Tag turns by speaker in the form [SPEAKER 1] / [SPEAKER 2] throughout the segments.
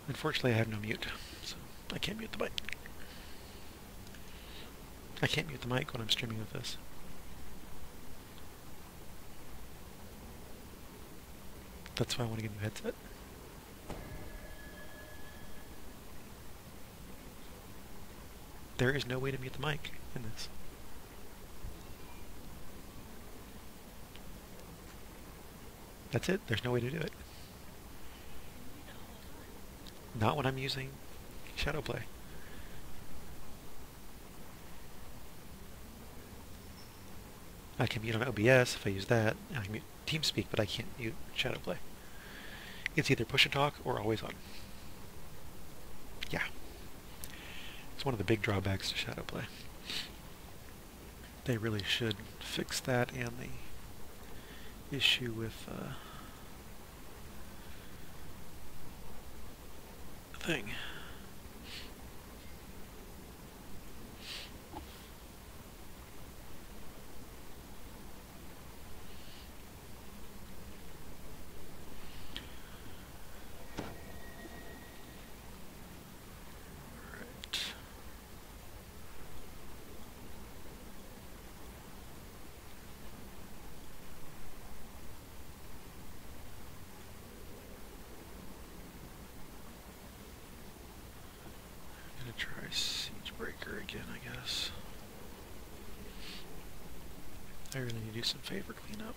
[SPEAKER 1] Unfortunately, I have no mute, so I can't mute the mic. I can't mute the mic when I'm streaming with this. That's why I want to get a new headset. There is no way to mute the mic in this. That's it. There's no way to do it. Not when I'm using Shadowplay. I can mute on OBS if I use that. I can mute TeamSpeak, but I can't mute Shadowplay. It's either push to talk or always on. Yeah. It's one of the big drawbacks to Shadowplay. They really should fix that and the issue with the thing. Try Siegebreaker again, I guess. I really need to do some favor cleanup.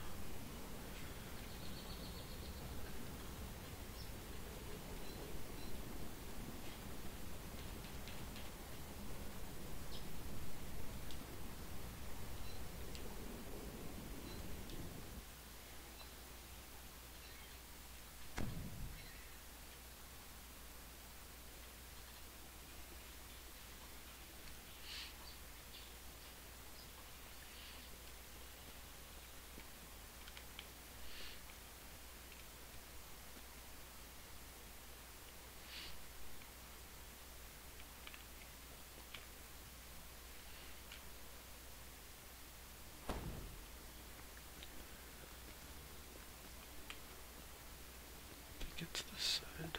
[SPEAKER 1] Get to this side.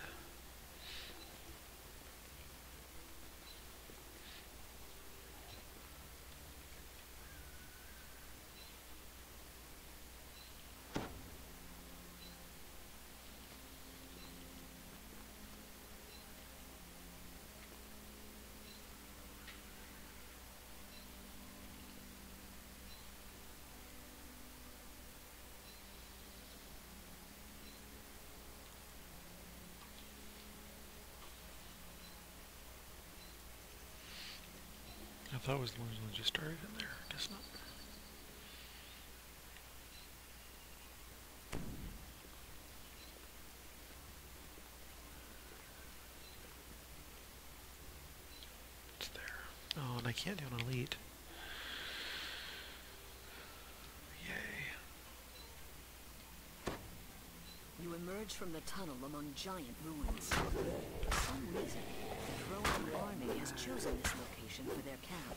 [SPEAKER 1] I thought it was the ones that just started in there. Guess not. It's there. Oh, and I can't do an elite. Yay.
[SPEAKER 2] You emerge from the tunnel among giant ruins. For some reason, the Drowan army has chosen this location for their camp.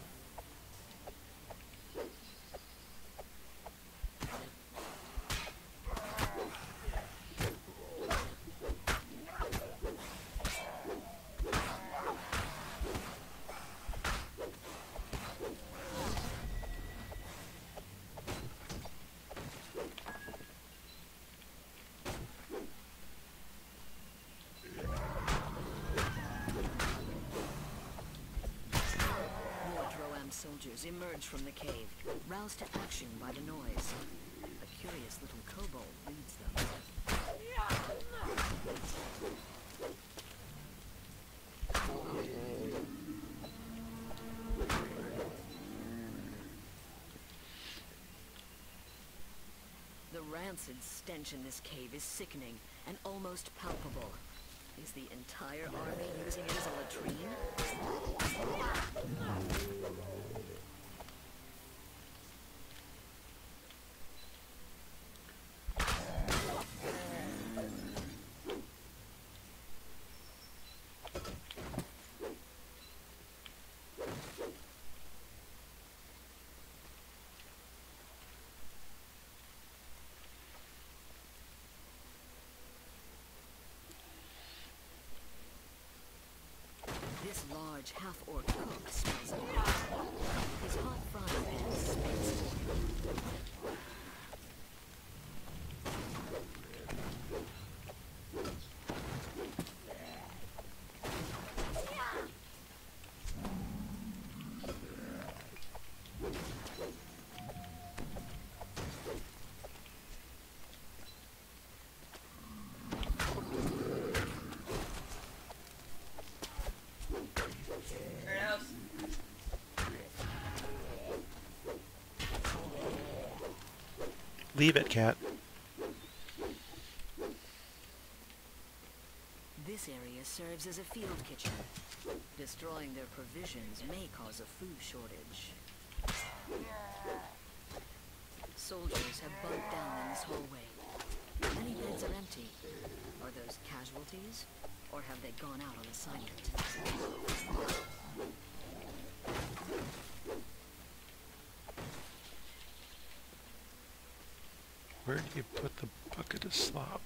[SPEAKER 2] Soldiers emerge from the cave, roused to action by the noise. A curious little kobold leads them. The rancid stench in this cave is sickening and almost palpable. Is the entire army using it as a latrine? large half-orc cook smells like his hot frying pan spits oil.
[SPEAKER 1] Leave it, cat.
[SPEAKER 2] This area serves as a field kitchen. Destroying their provisions may cause a food shortage. Soldiers have bunked down in this hallway. Many beds are empty. Are those casualties? Or have they gone out on assignment?
[SPEAKER 1] Where do you put the bucket of slop?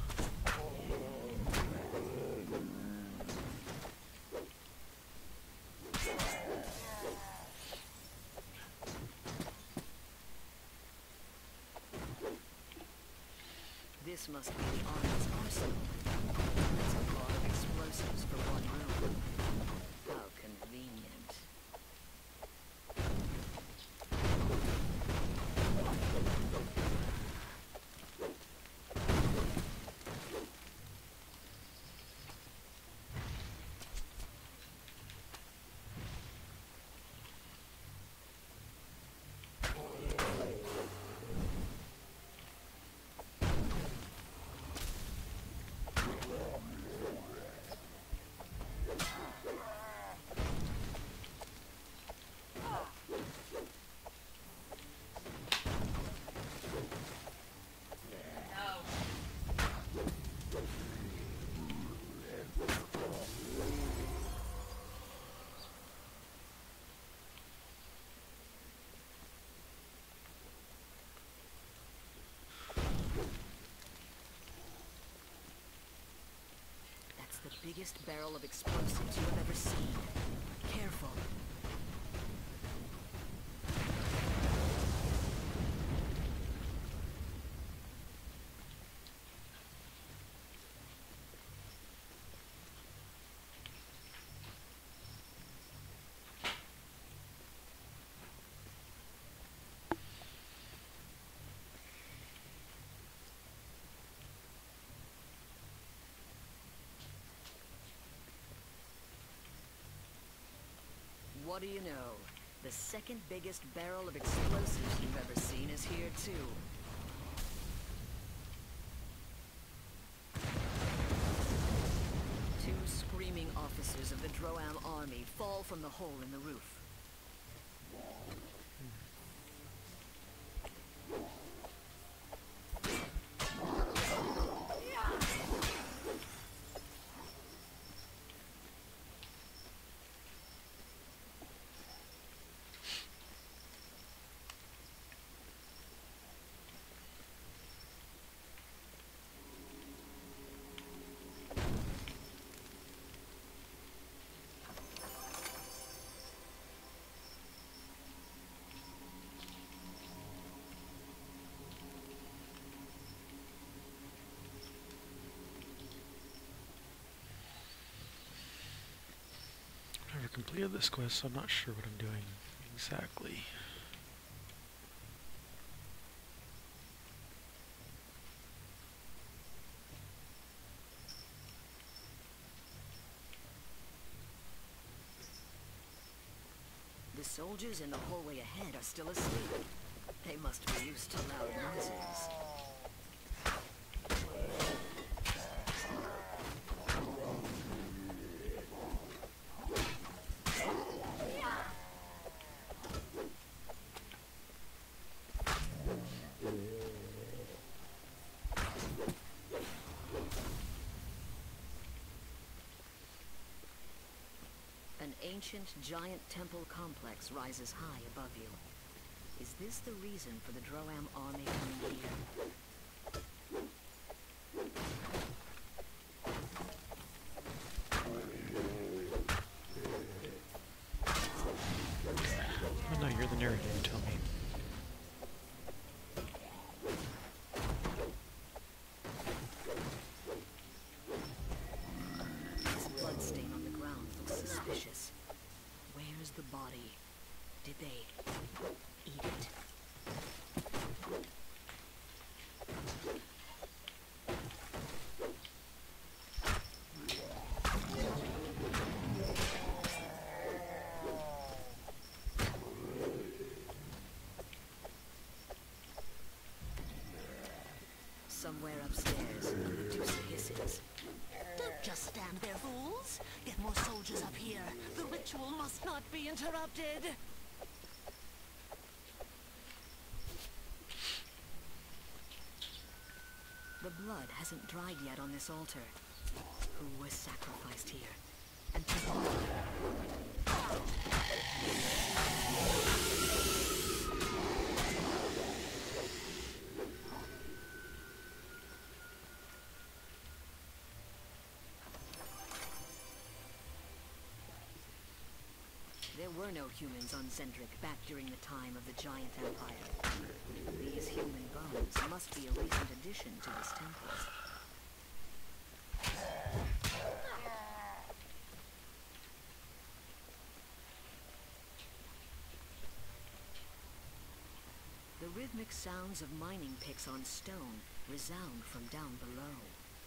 [SPEAKER 2] This must be the Army's arsenal. That's a lot of explosives for one room. How convenient. The biggest barrel of explosives you have ever seen. Careful. What do you know? The second biggest barrel of explosives you've ever seen is here too. Two screaming officers of the Droam army fall from the hole in the roof.
[SPEAKER 1] I've never completed this quest, so I'm not sure what I'm doing exactly.
[SPEAKER 2] The soldiers in the hallway ahead are still asleep. They must be used to loud noises. An ancient giant temple complex rises high above you. Is this the reason for the Droam army coming here? not be interrupted. The blood hasn't dried yet on this altar. Who was sacrificed here? And to whom? There were no humans on Zendrik back during the time of the Giant Empire. These human bones must be a recent addition to this temple. The rhythmic sounds of mining picks on stone resound from down below.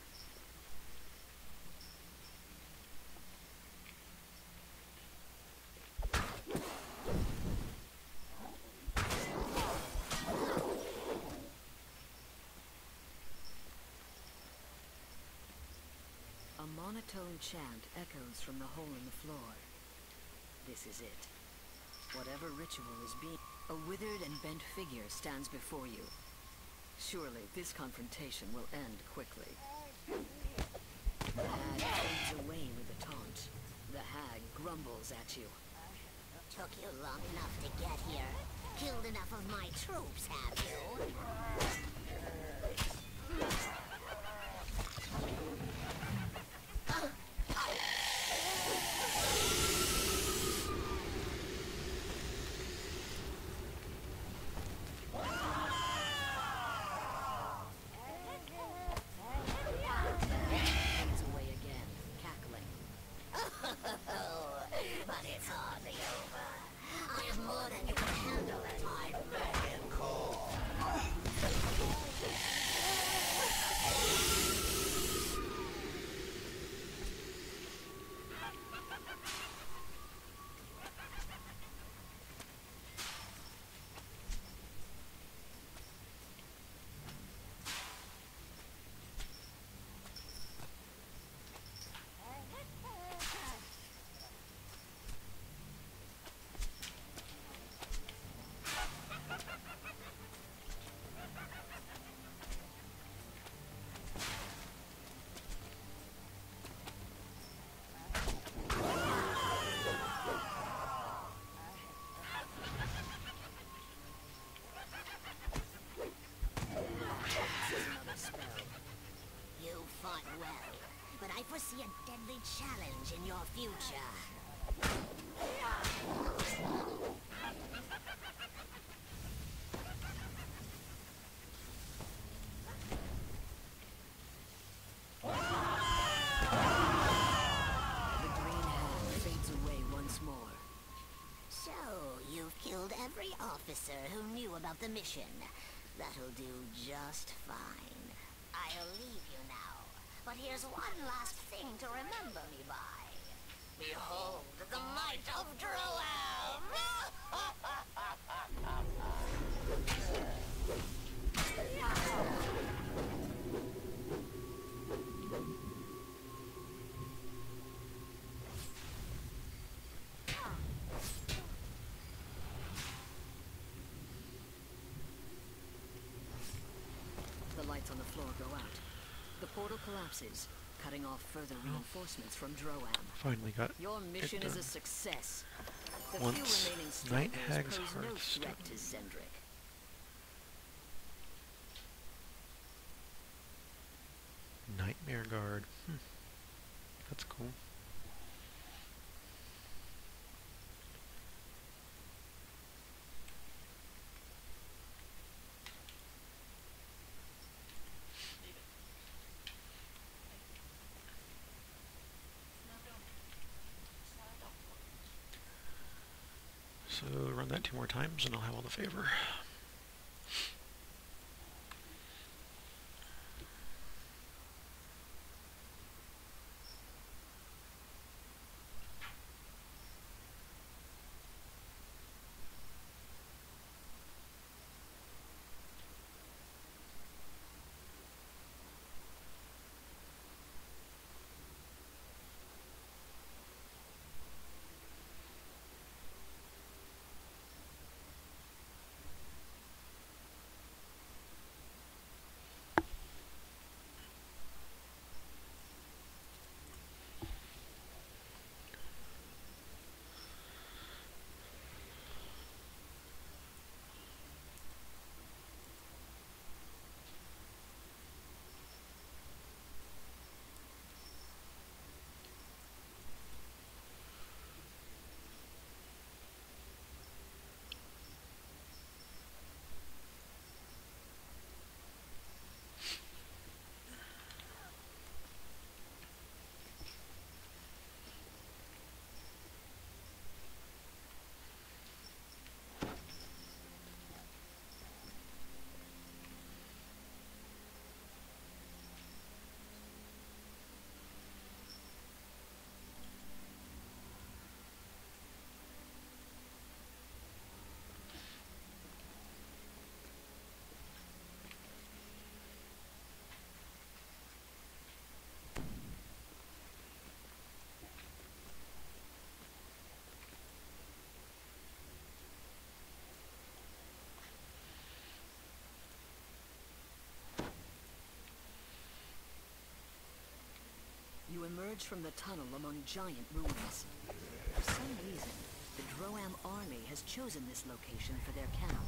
[SPEAKER 2] A monotone chant echoes from the hole in the floor. This is it. Whatever ritual is being... A withered and bent figure stands before you. Surely this confrontation will end quickly. The hag fades away with a taunt. The hag grumbles at you.
[SPEAKER 3] Took you long enough to get here. Killed enough of my troops, have you?
[SPEAKER 2] Fades away again, cackling.
[SPEAKER 3] But it's hardly over. I have more than you can handle at my beck and call. You fought well, but I foresee a deadly challenge in your future.
[SPEAKER 2] The green hand fades away once more.
[SPEAKER 3] So, you've killed every officer who knew about the mission. That'll do just fine. I'll leave you now, but here's one last thing to remember me by. Behold the might of Droam!
[SPEAKER 2] The lights on the floor go out. The portal collapses, cutting off further reinforcements from Droam.
[SPEAKER 1] Finally got
[SPEAKER 2] Your mission is a
[SPEAKER 1] done.
[SPEAKER 2] success. The
[SPEAKER 1] Once
[SPEAKER 2] few remaining
[SPEAKER 1] Night
[SPEAKER 2] stragglers
[SPEAKER 1] Hag's
[SPEAKER 2] pose no
[SPEAKER 1] Hearthstone.
[SPEAKER 2] threat to Zendrik.
[SPEAKER 1] Nightmare Guard. That's cool. So run that 2 more times and I'll have all the favor.
[SPEAKER 2] emerge from the tunnel among giant ruins. For some reason, the Droam army has chosen this location for their camp.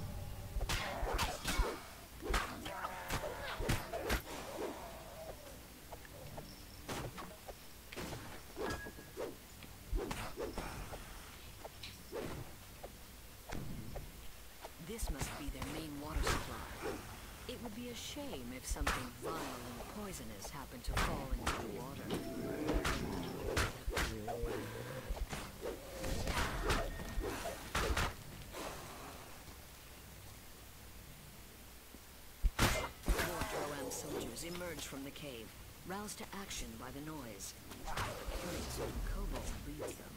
[SPEAKER 2] This must be their main water supply. It would be a shame if something vile and poisonous happened to fall into the water. More Droam soldiers emerge from the cave, roused to action by the noise. The curious old kobold leads them.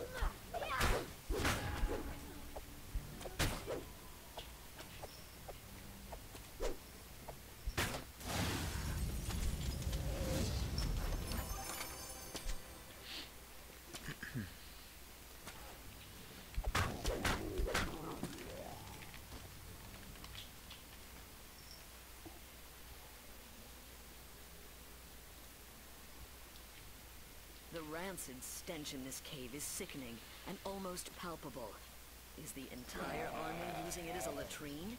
[SPEAKER 2] The rancid stench in this cave is sickening and almost palpable. Is the entire army using it as a latrine?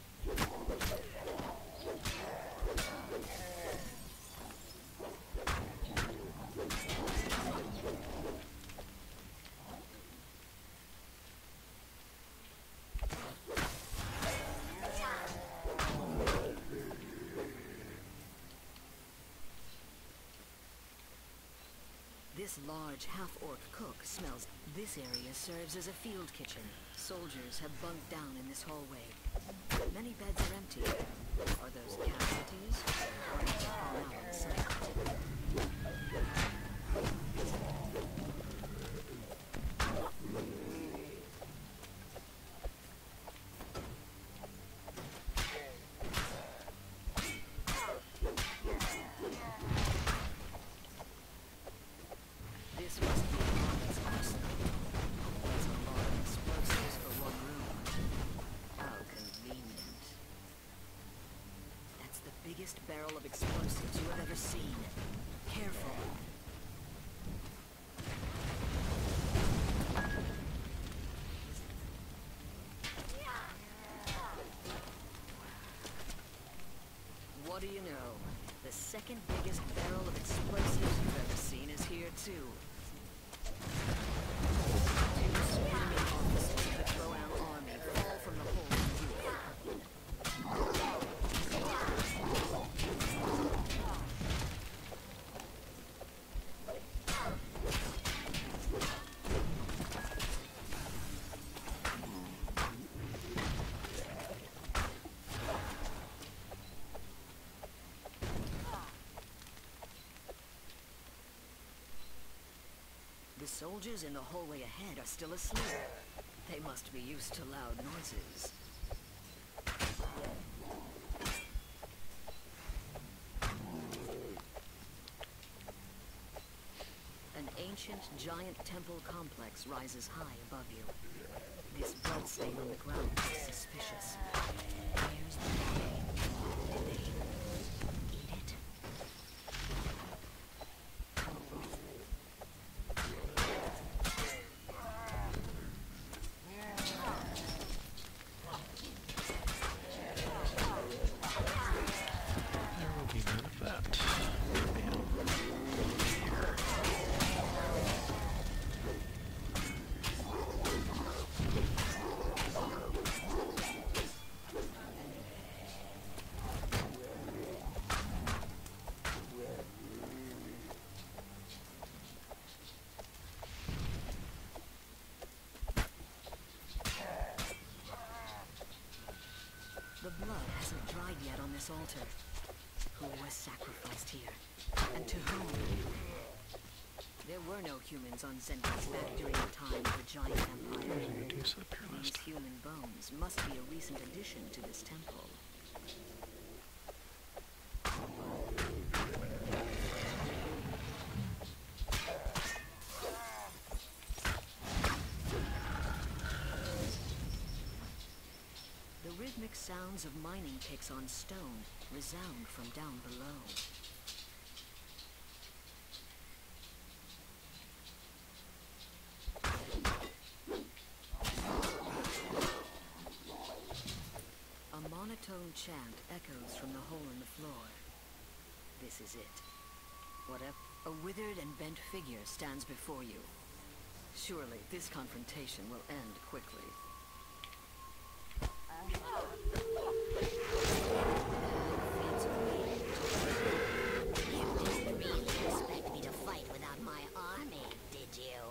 [SPEAKER 2] This large half-orc cook smells. This area serves as a field kitchen. Soldiers have bunked down in this hallway. Many beds are empty. Are those casualties? Or have they fallen out on site? This must be Arnold's arsenal. That's a lot of explosives for one room. How convenient. That's the biggest barrel of explosives you have ever seen. Careful. What do you know? The second biggest barrel of explosives you've ever seen is here too. Two screaming officers of the Droam army fall from the hole in the roof. The soldiers in the hallway ahead are still asleep. They must be used to loud noises. An ancient giant temple complex rises high above you. This blood stain on the ground is suspicious. Where's the body? Did they eat it?
[SPEAKER 1] There will be none of that.
[SPEAKER 2] The blood hasn't dried yet on this altar. Who was sacrificed here? And to whom? There were no humans on Xentis back during the time of the Giant Empire.
[SPEAKER 1] Reduce up your
[SPEAKER 2] These
[SPEAKER 1] list.
[SPEAKER 2] human bones must be a recent addition to this temple. The rhythmic sounds of mining picks on stone resound from down below. chant echoes from the hole in the floor. This is it. Whatever. A withered and bent figure stands before you. Surely this confrontation will end quickly.
[SPEAKER 3] You didn't really expect me to fight without my army, did you?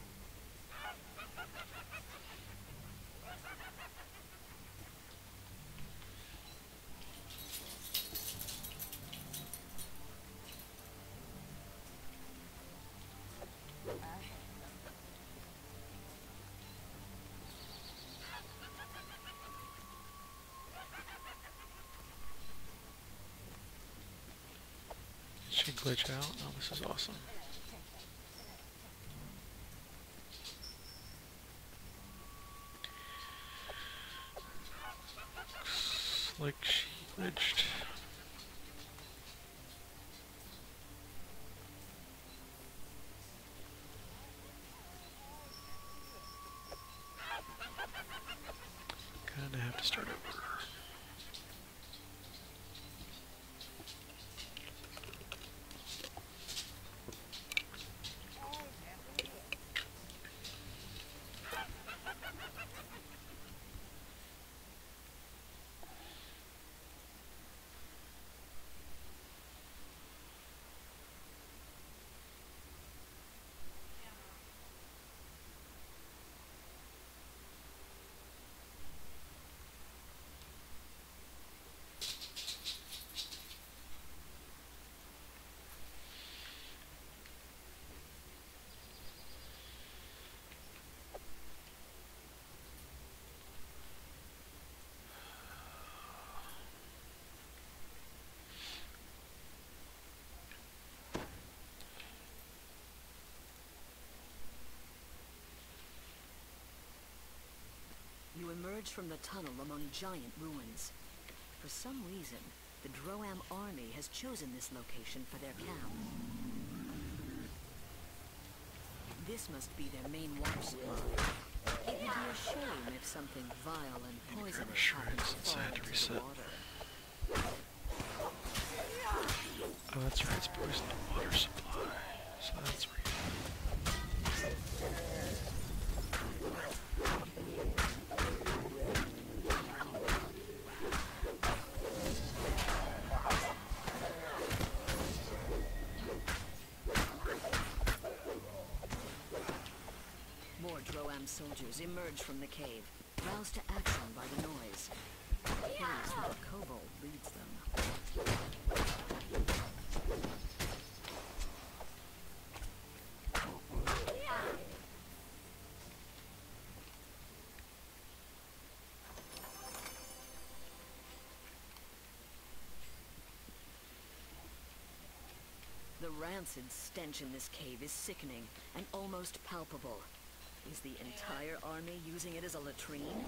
[SPEAKER 1] Should glitch out. Oh, this is awesome. Looks like she glitched. Gonna have to start over.
[SPEAKER 2] You emerge from the tunnel among giant ruins. For some reason, the Droam army has chosen this location for their camp. This must be their main watch spot. It would be a shame if something vile and poisonous happened to fall into the water.
[SPEAKER 1] Oh, that's right, it's poisoned the water supply. So that's right.
[SPEAKER 2] More Droam soldiers emerge from the cave, roused to action by the noise. Curious where the kobold leads them. The rancid stench in this cave is sickening and almost palpable. Is the entire army using it as a latrine?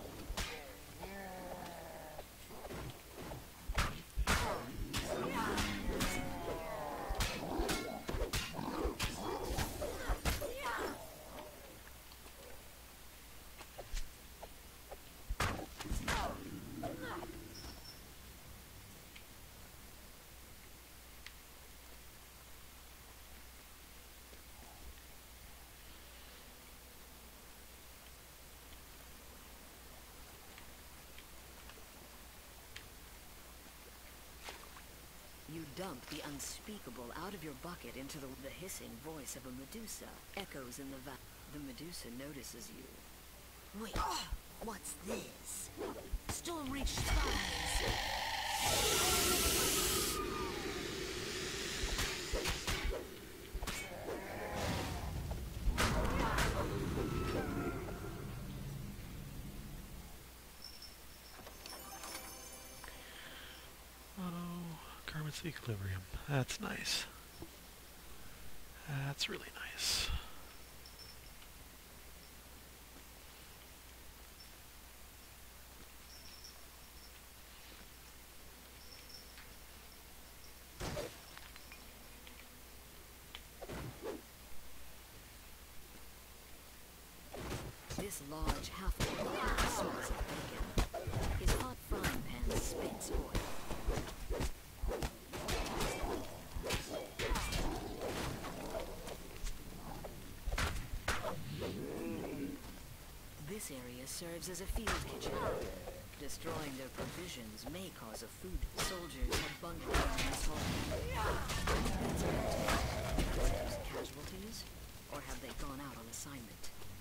[SPEAKER 2] You dump the unspeakable out of your bucket into the hissing voice of a Medusa echoes in the The Medusa notices you.
[SPEAKER 3] Wait, what's this? Stormreach spies!
[SPEAKER 1] Garments of Equilibrium. That's nice. That's really nice.
[SPEAKER 2] This large half-orc smells of bacon. His hot frying pan dispense oil. This area serves as a field kitchen. Destroying their provisions may cause a food. Soldiers have bunkered down this hole. That's about it. Those casualties? Or have they gone out on assignment?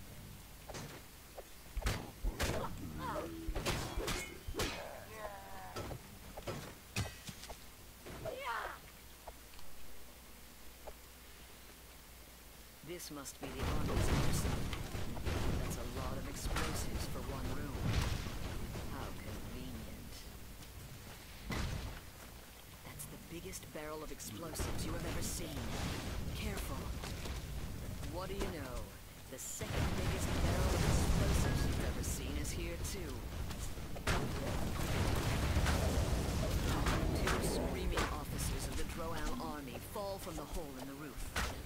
[SPEAKER 2] This must be the army's arsenal. That's a lot of explosives for one room. How convenient. That's the biggest barrel of explosives you have ever seen. Careful. What do you know? The second biggest barrel of explosives you've ever seen is here too. Two screaming officers of the Drow army fall from the hole in the roof.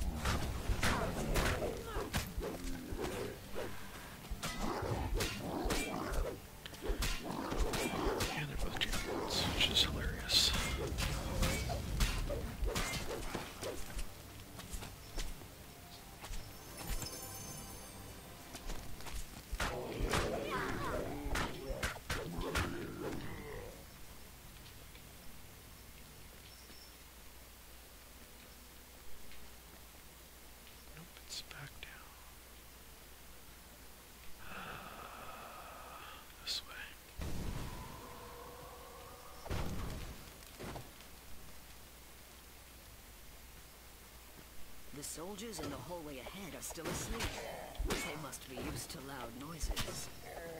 [SPEAKER 1] And they're both javelins, which is hilarious. Nope, it's back down. This way.
[SPEAKER 2] The soldiers in the hallway ahead are still asleep. They must be used to loud noises.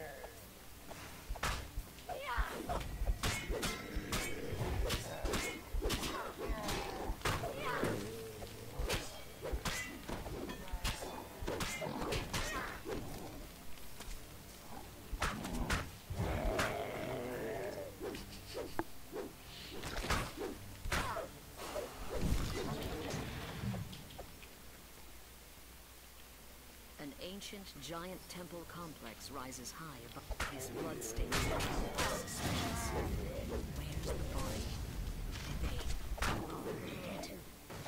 [SPEAKER 2] An ancient, giant temple complex rises high above. These bloodstains are suspicious. Where's the body? Did they overeat it?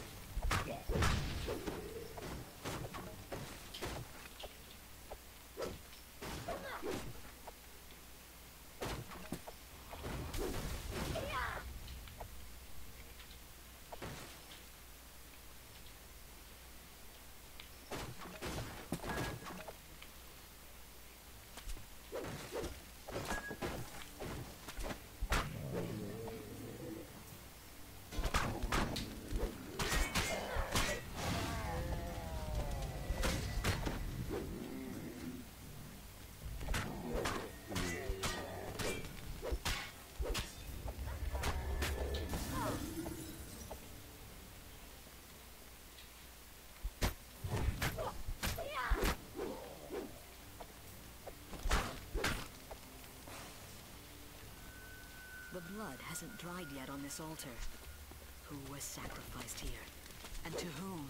[SPEAKER 2] The blood hasn't dried yet on this altar. Who was sacrificed here? And to whom?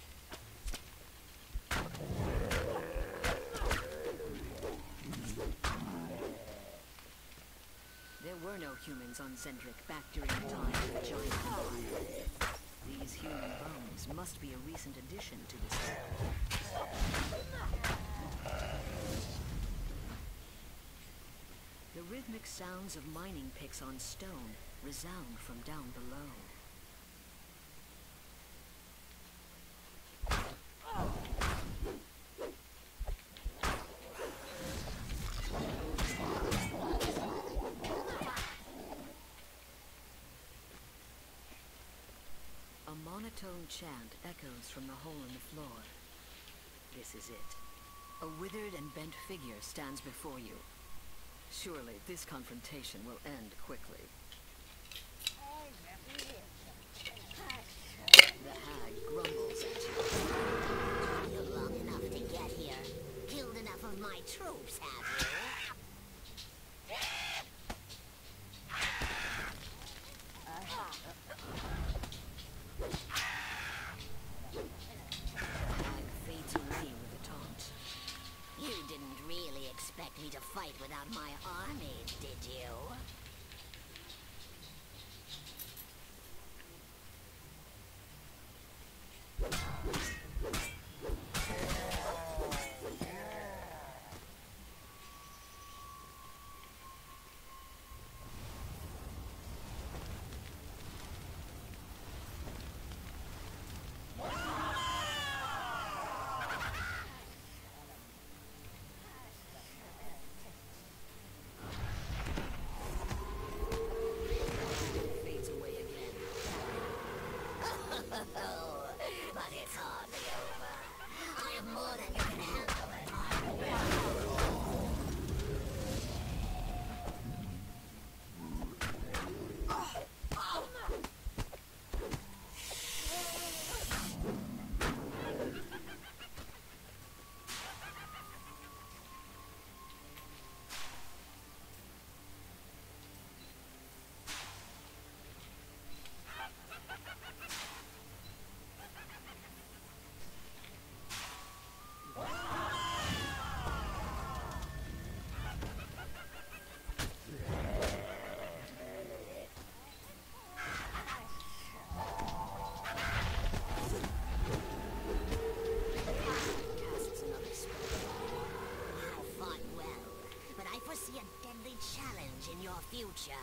[SPEAKER 2] There were no humans on Zendrik back during the time of the Giant Empire. These human bones must be a recent addition to this temple. The rhythmic sounds of mining picks on stone resound from down below. A monotone chant echoes from the hole in the floor. This is it. A withered and bent figure stands before you. Surely this confrontation will end quickly. The hag grumbles at you.
[SPEAKER 3] Took you long enough to get here. Killed enough of my troops, have you?
[SPEAKER 2] The hag fades away with a taunt.
[SPEAKER 3] You didn't really expect me to fight without my army, did you? more than you can handle. Casts another spell. I fought well, but I foresee a deadly challenge in your future.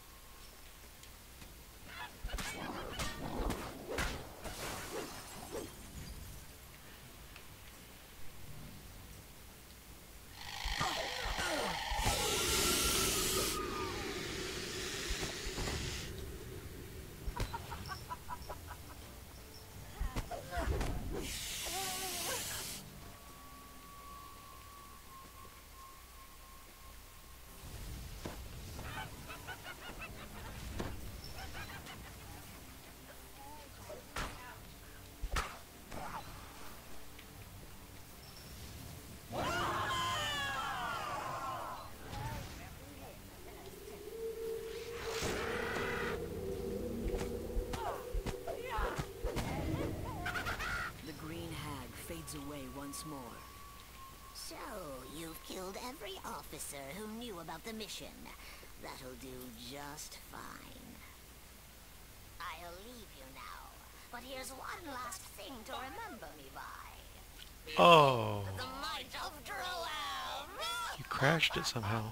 [SPEAKER 2] Away once more.
[SPEAKER 3] So, you've killed every officer who knew about the mission. That'll do just fine. I'll leave you now, but here's one last thing to remember me by.
[SPEAKER 1] Oh,
[SPEAKER 3] The might of Droam!
[SPEAKER 1] you crashed it somehow.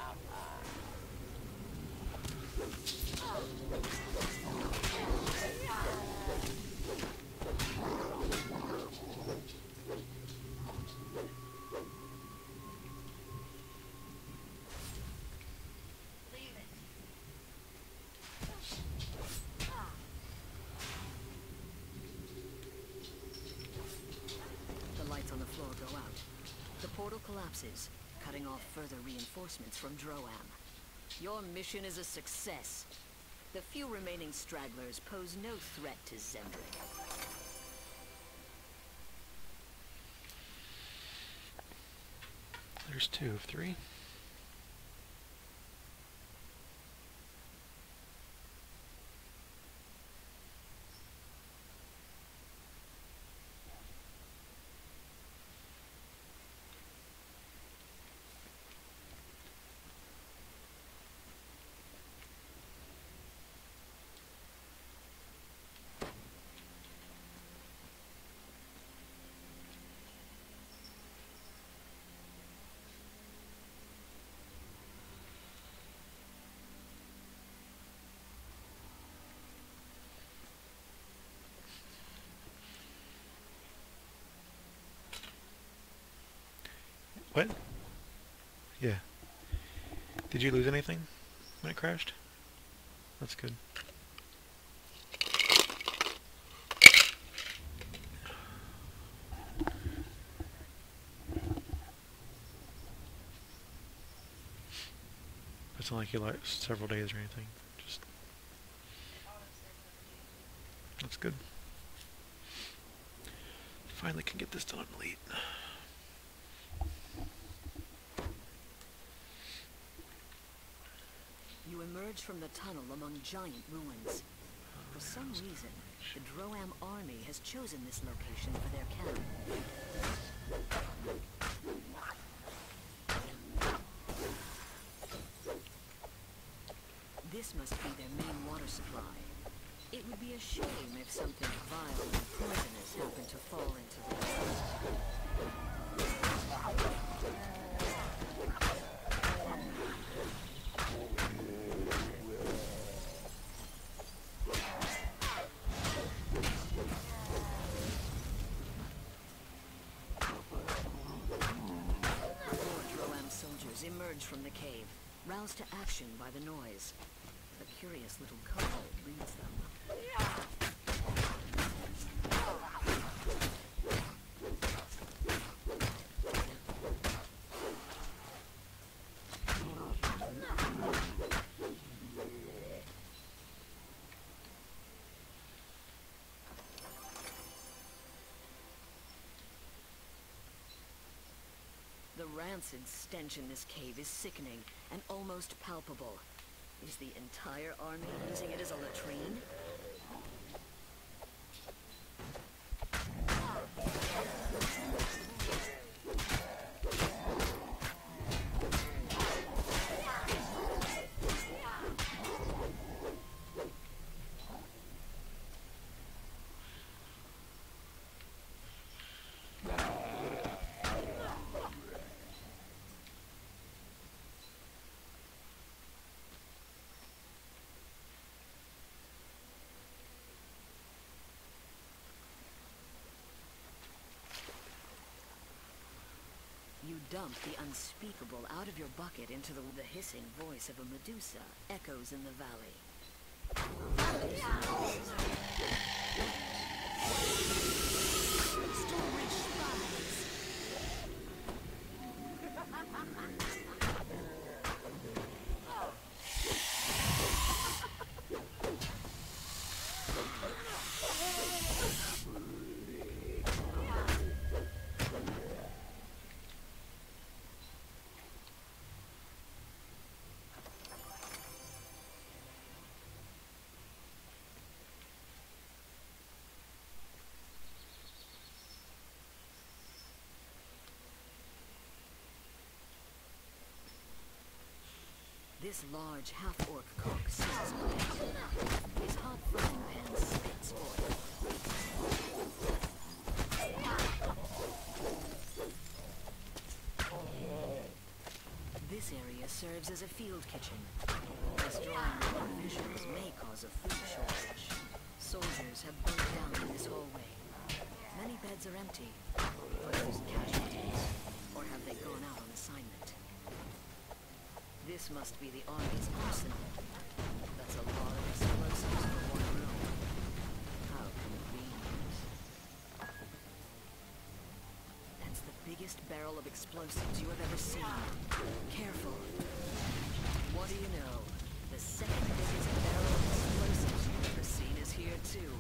[SPEAKER 2] The lights on the floor go out. The portal collapses, cutting off further reinforcements from Droam. Your mission is a success. The few remaining stragglers pose no threat to Zembrick.
[SPEAKER 1] There's 2 of 3. What? Yeah. Did you lose anything when it crashed? That's good. It's not like you lost several days or anything. Just that's good. Finally can get this done late.
[SPEAKER 2] You emerge from the tunnel among giant ruins. For some reason, the Droam army has chosen this location for their camp. This must be their main water supply. It would be a shame if something vile and poisonous happened to fall into the water. Emerge from the cave, roused to action by the noise. A curious little kobold leads them. rancid stench in this cave is sickening and almost palpable. Is the entire army using it as a latrine? You dump the unspeakable out of your bucket into the hissing voice of a Medusa echoes in the valley. Storage spies! This large half-orc cock sits on his hot frying pan spits oil. This area serves as a field kitchen. Destroying the provisions may cause a food shortage. Soldiers have burnt down in this hallway. Many beds are empty. Are those casualties? Or have they gone out on assignment? This must be the army's arsenal. That's a lot of explosives for one room. How convenient. That's the biggest barrel of explosives you have ever seen. Careful. What do you know? The second biggest barrel of explosives you've ever seen is here too.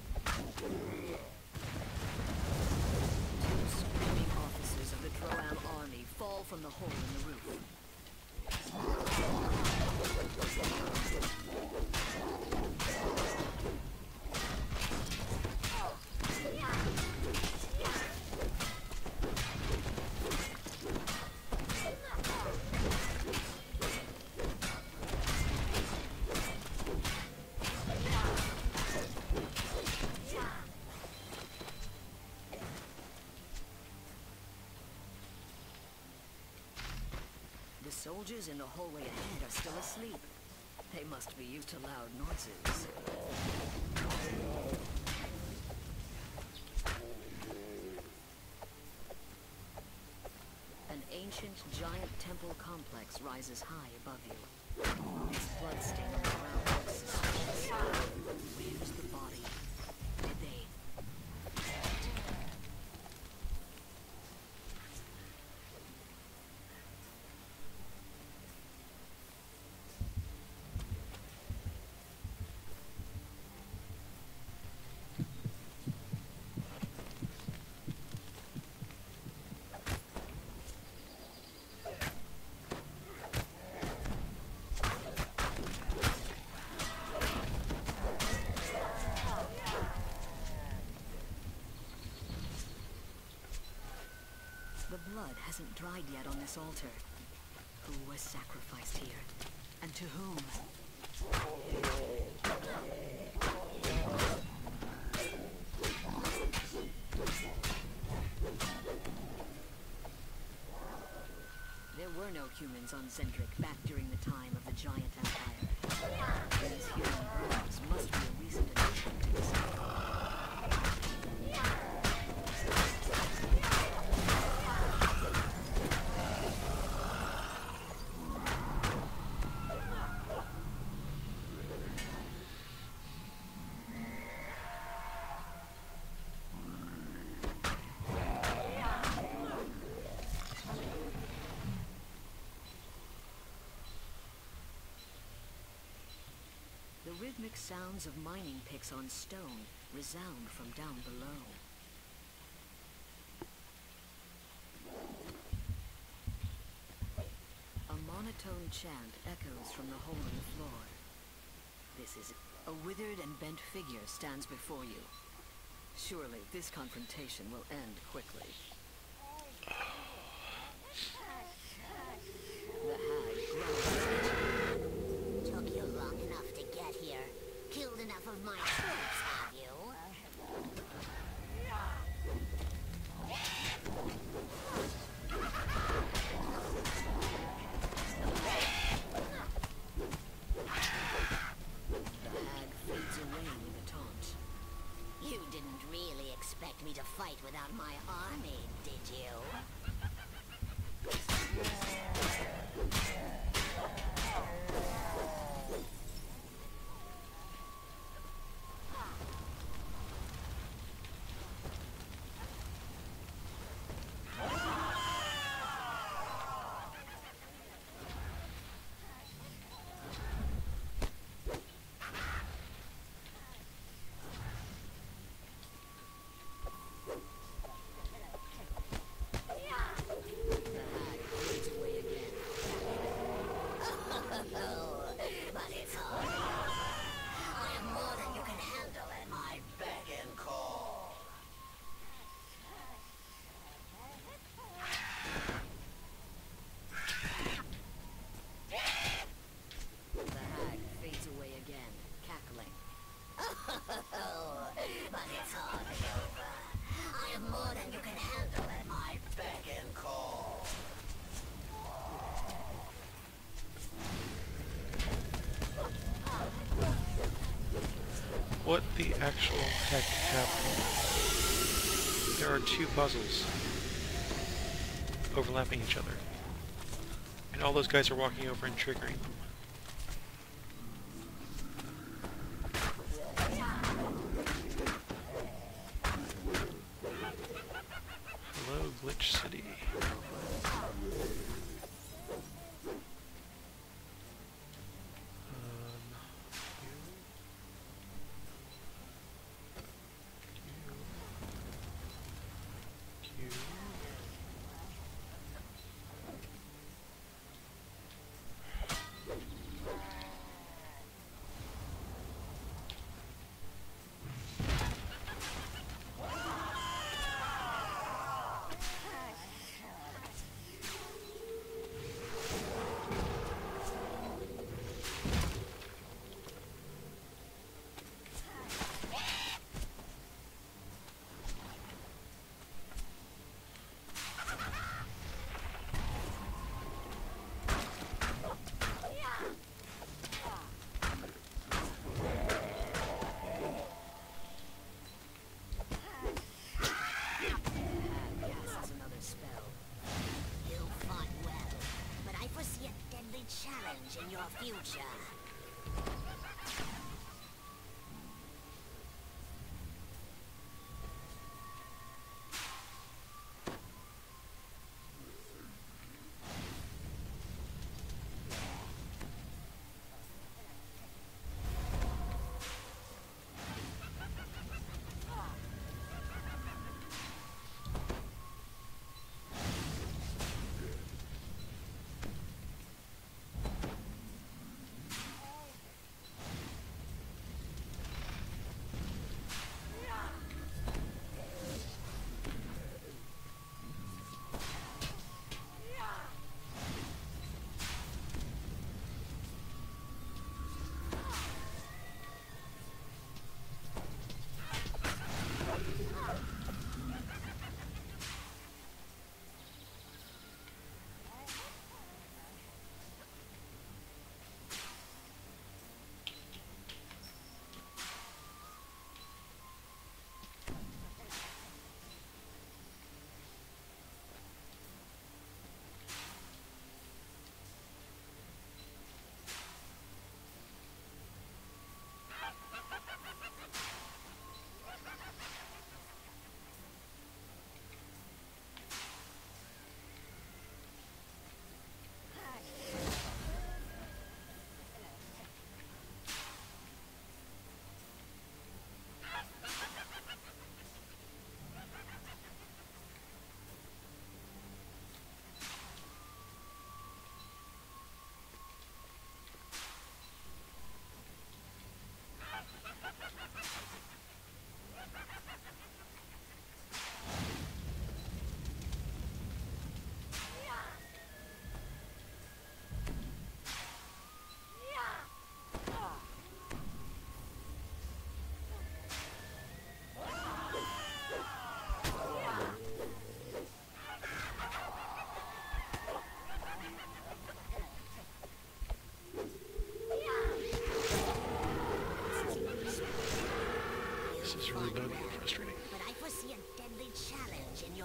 [SPEAKER 2] Two screaming officers of the Droam army fall from the hole in the roof. The soldiers in the hallway ahead are still asleep. They must be used to loud noises. An ancient giant temple complex rises high above you. Its bloodstained on the ground looks suspicious. Where's the body? Did they... The blood hasn't dried yet on this altar. Who was sacrificed here? And to whom? There were no humans on Zendrik back during the time of the Giant Empire. These human bones must be a recent addition to the cycle. The rhythmic sounds of mining picks on stone resound from down below. monotone chant echoes from the hole in the floor. This is a withered and bent figure stands before you. Surely this confrontation will end quickly. The hag growls.
[SPEAKER 3] Took you long enough to get here. Killed enough of my troops, have you?
[SPEAKER 2] The hag fades away with a taunt.
[SPEAKER 3] You didn't really expect me to fight without my army, did you?
[SPEAKER 1] What the actual heck happened? There are two puzzles overlapping each other. And all those guys are walking over and triggering them. Hello, Glitch City.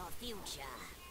[SPEAKER 3] your future.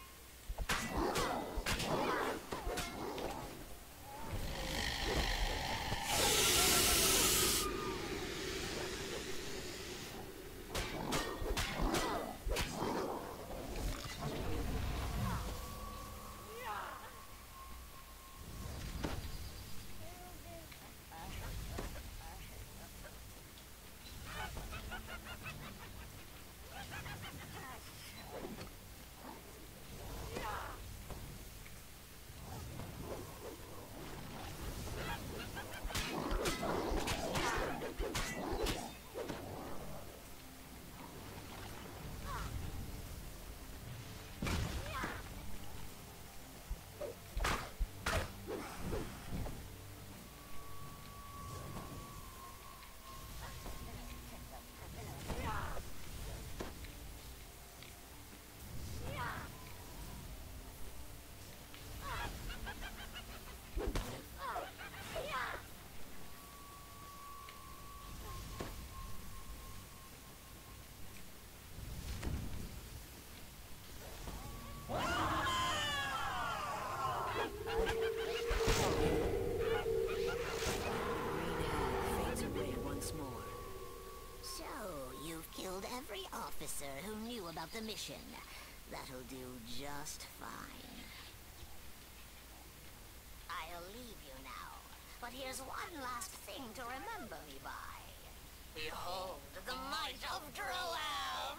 [SPEAKER 2] Fades away once more.
[SPEAKER 3] So, you've killed every officer who knew about the mission. That'll do just fine. I'll leave you now, but here's one last thing to remember me by. Behold the might of Droam!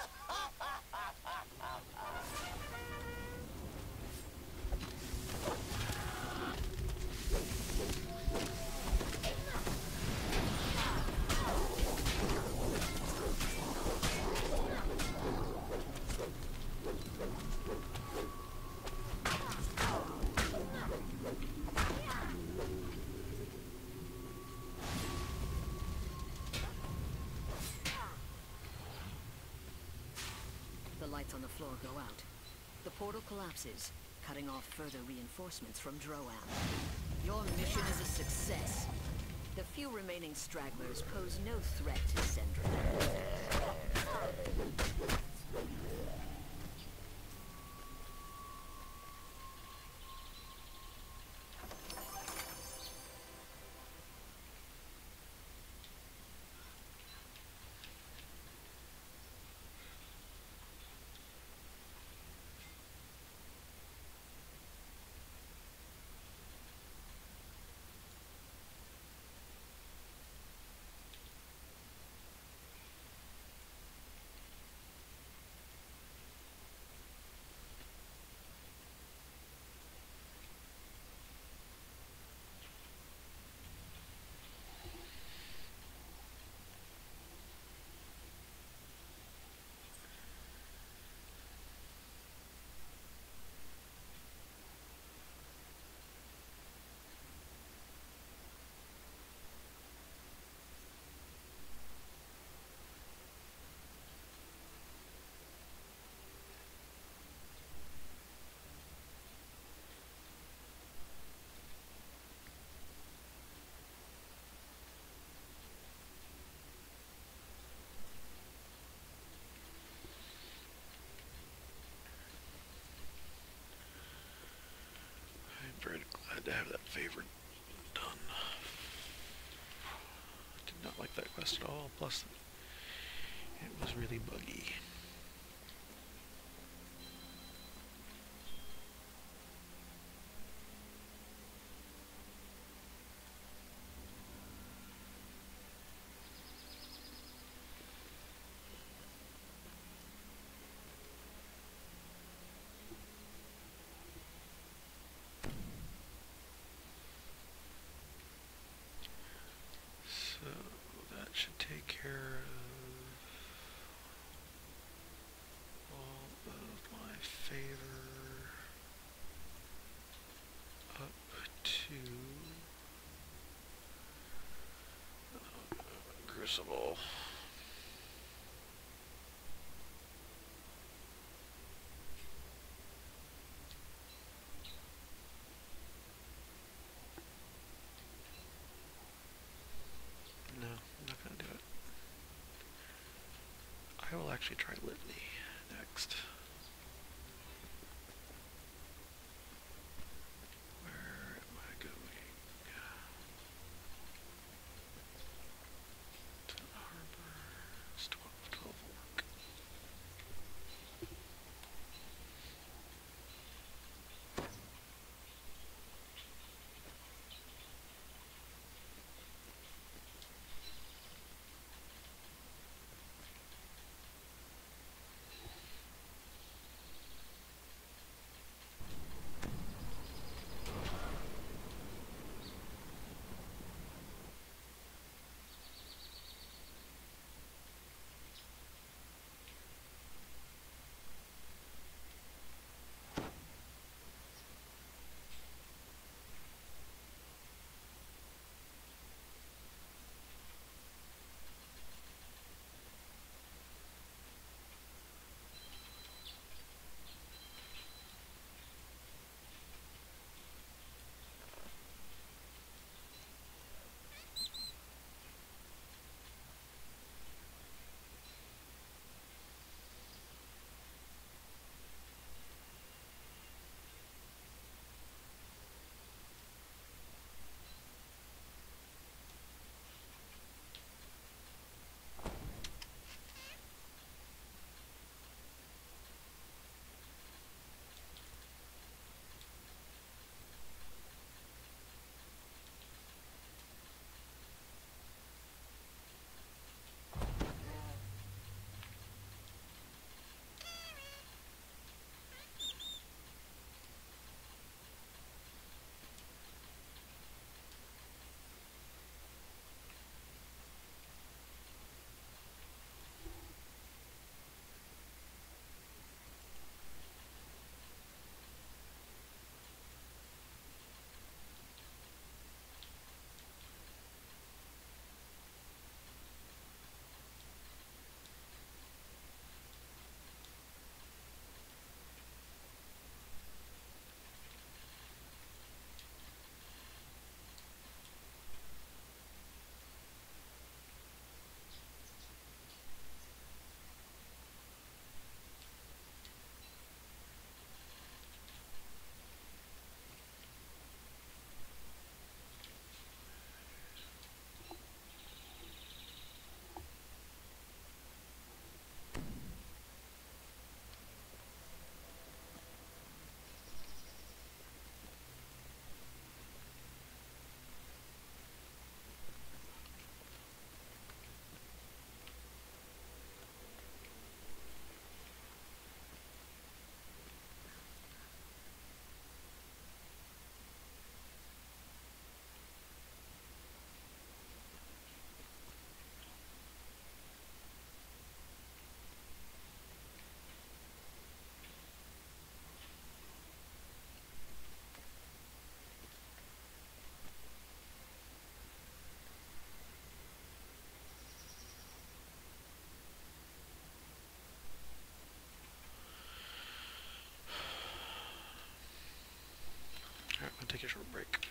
[SPEAKER 2] The lights on the floor go out. The portal collapses, cutting off further reinforcements from Droam. Your mission is a success. The few remaining stragglers pose no threat to Sendra.
[SPEAKER 1] I'm very glad to have that favor done. Did not like that quest at all, plus it was really buggy. So that should take care of all of my favor up to Crucible. No, I'm not going to do it. I will actually try Litany next. take a short break.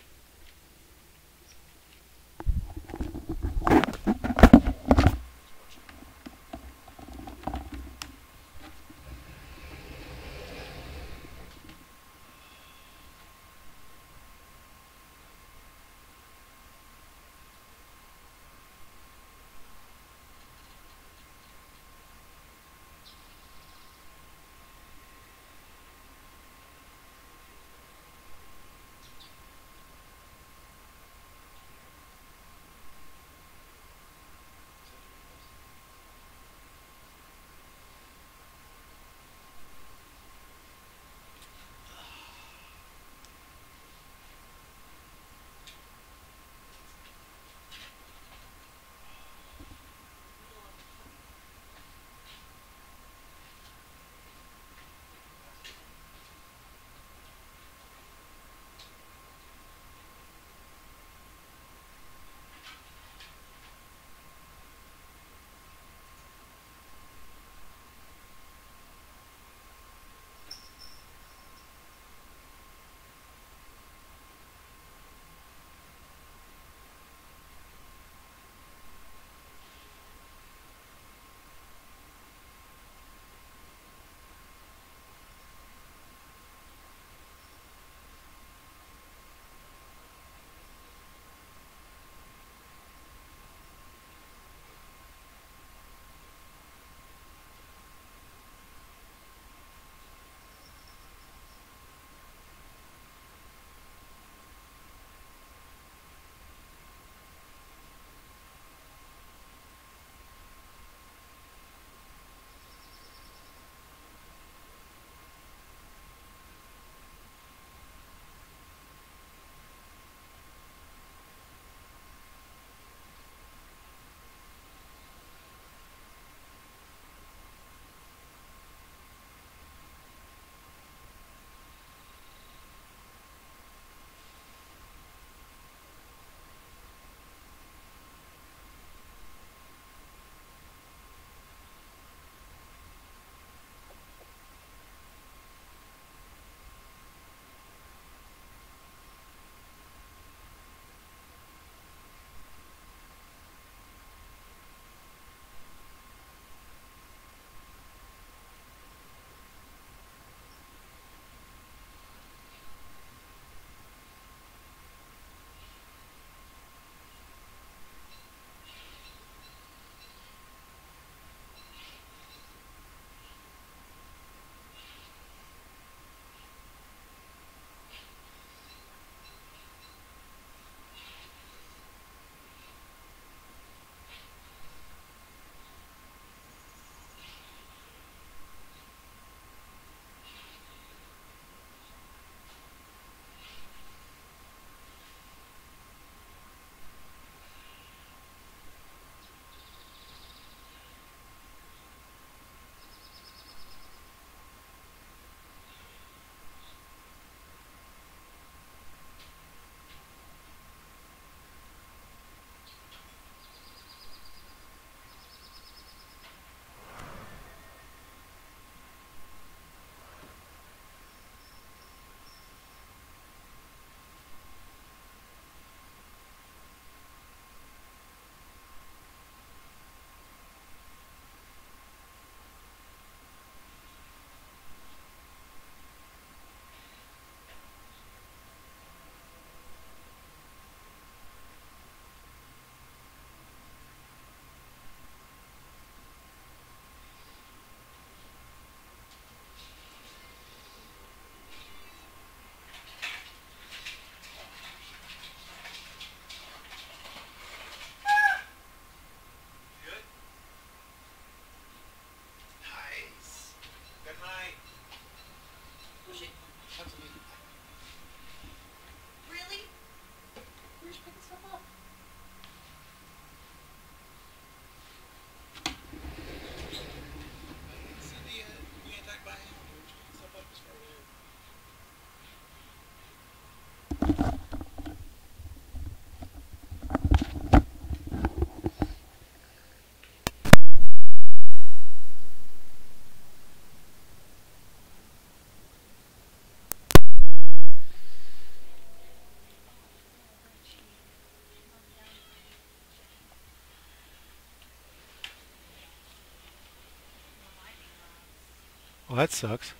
[SPEAKER 1] Well, that sucks.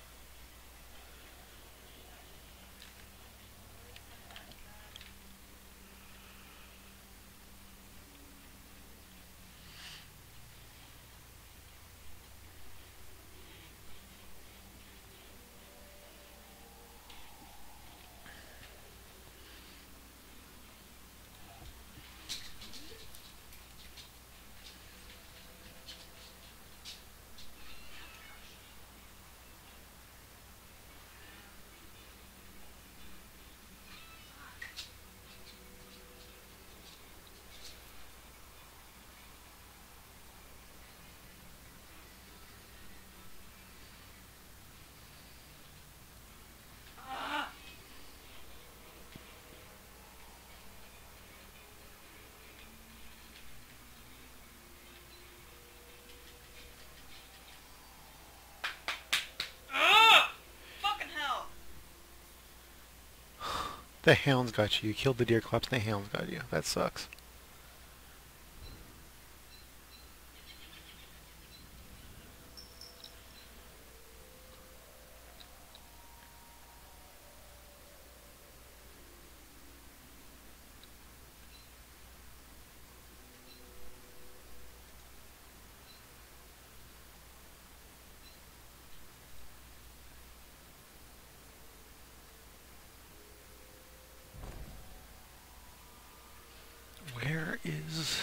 [SPEAKER 4] Fucking hell!
[SPEAKER 1] The hounds got you. You killed the deer claps and the hounds got you. That sucks. Where is...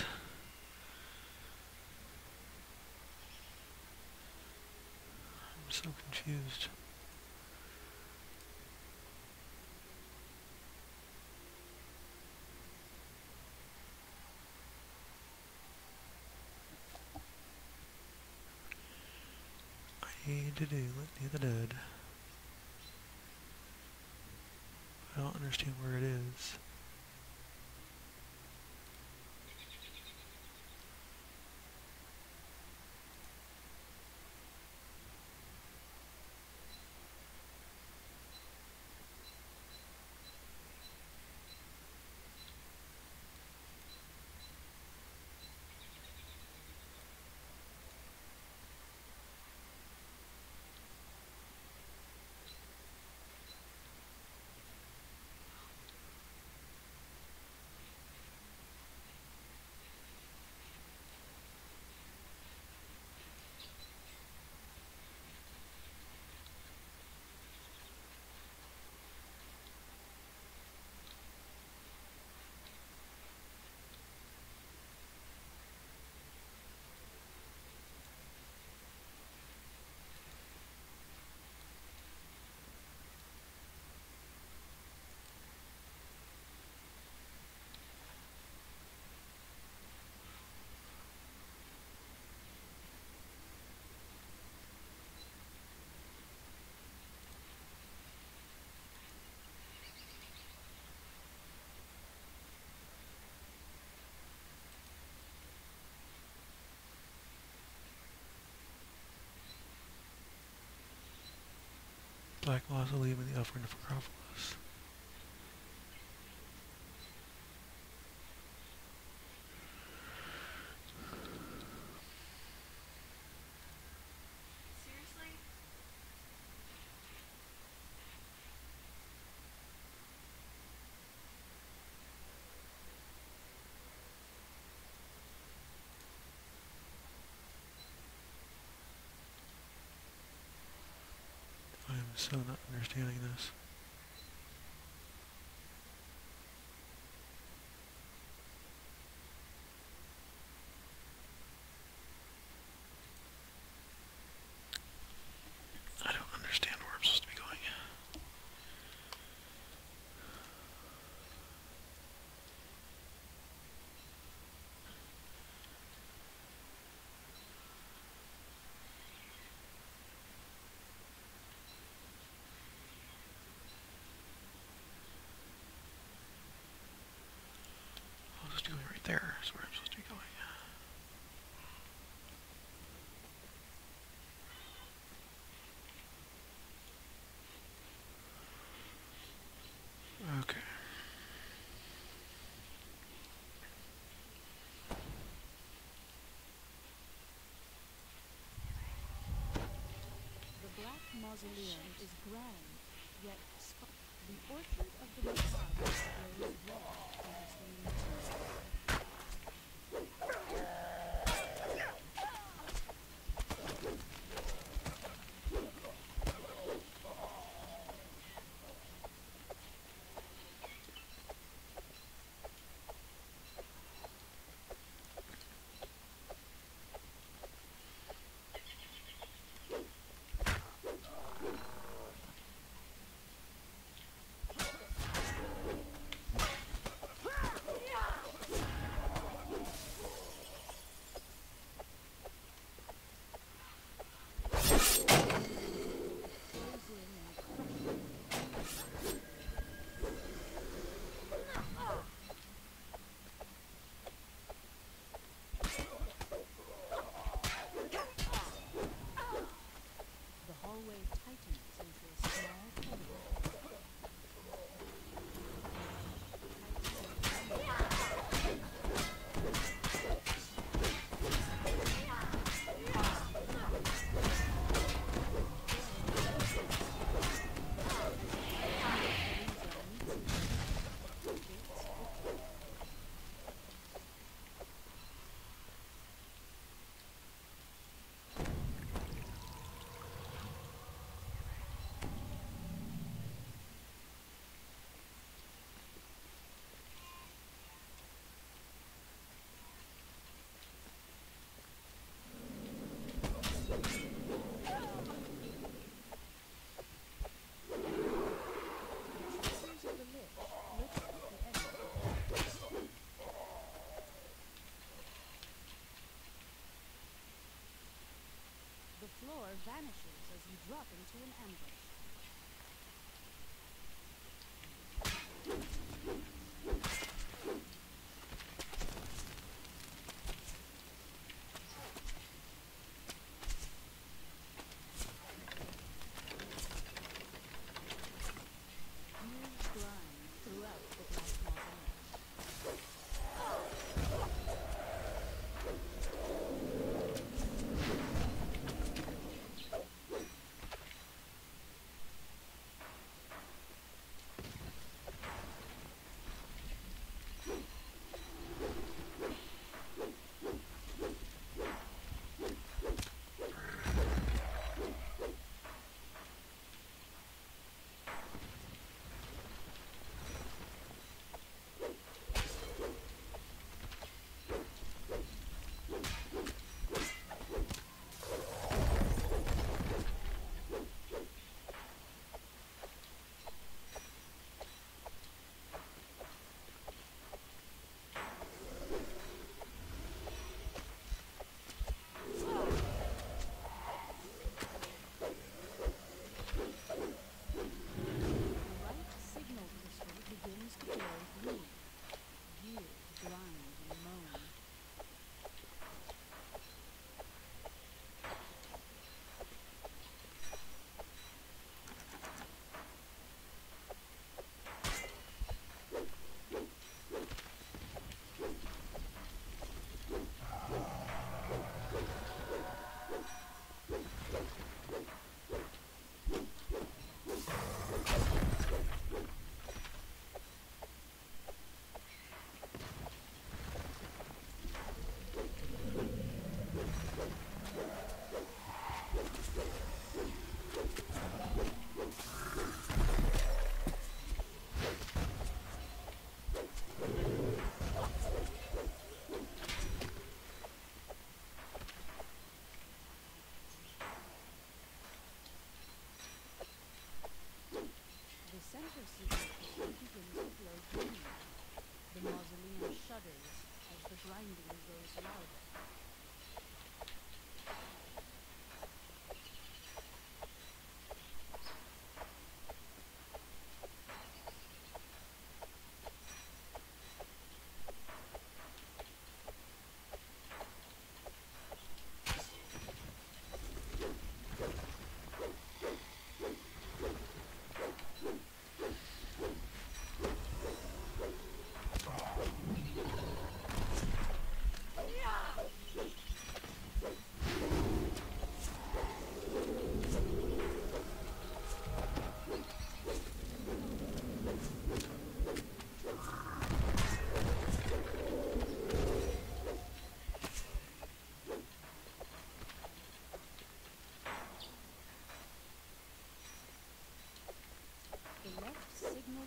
[SPEAKER 1] I'm so confused. I need to do Litany of the Dead. I don't understand where it is. Black Mausoleum and the Offering of Necropolis.
[SPEAKER 4] Seriously?
[SPEAKER 1] I am so not understanding this. I don't understand where I'm supposed to be going.
[SPEAKER 5] mausoleum is grand, yet the orchard of the macabre grows red under flaming trees.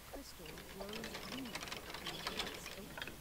[SPEAKER 5] crystal glows green in the gate's opening.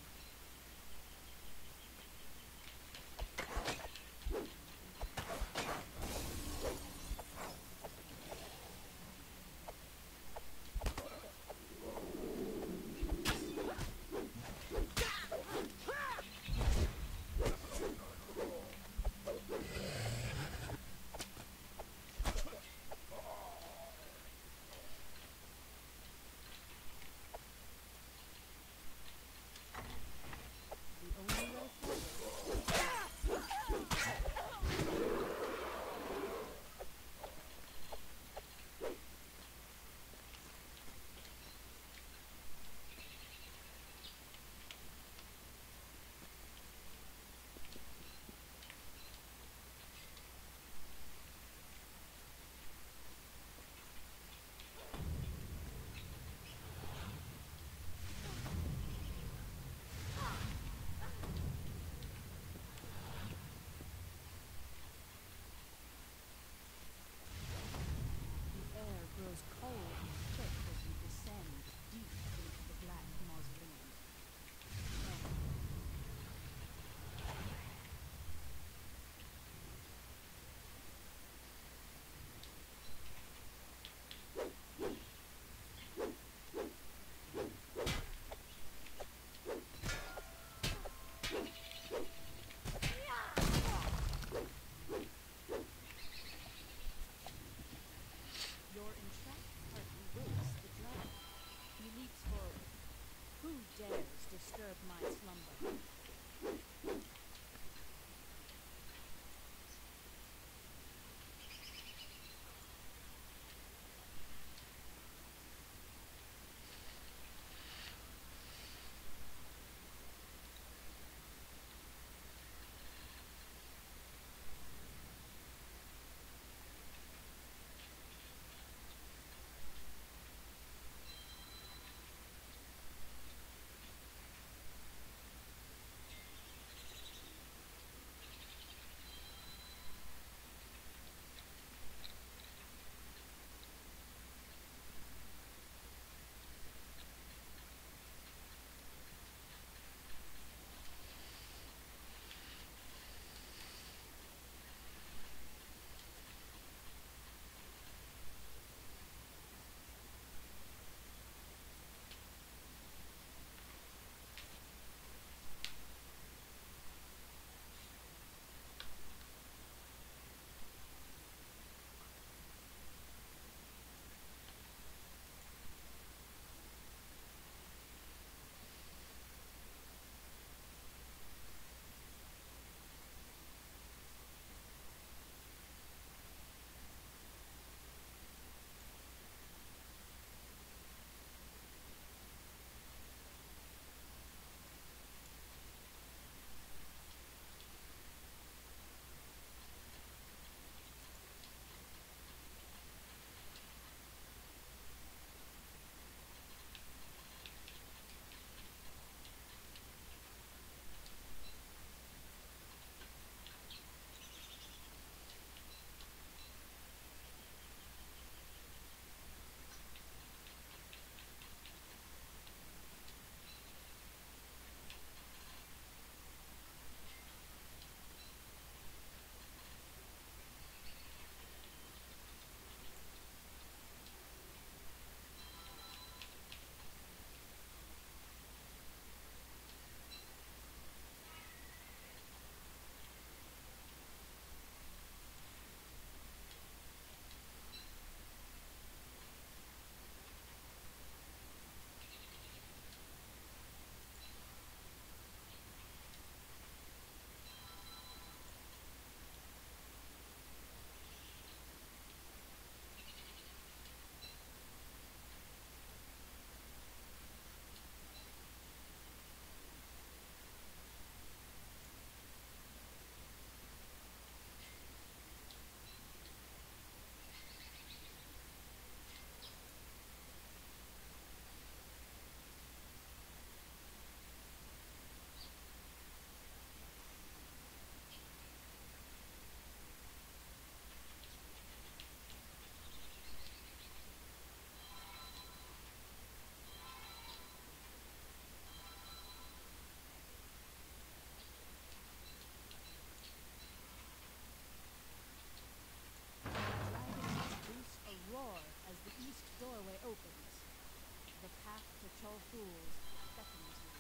[SPEAKER 5] Troll Fools beckons you.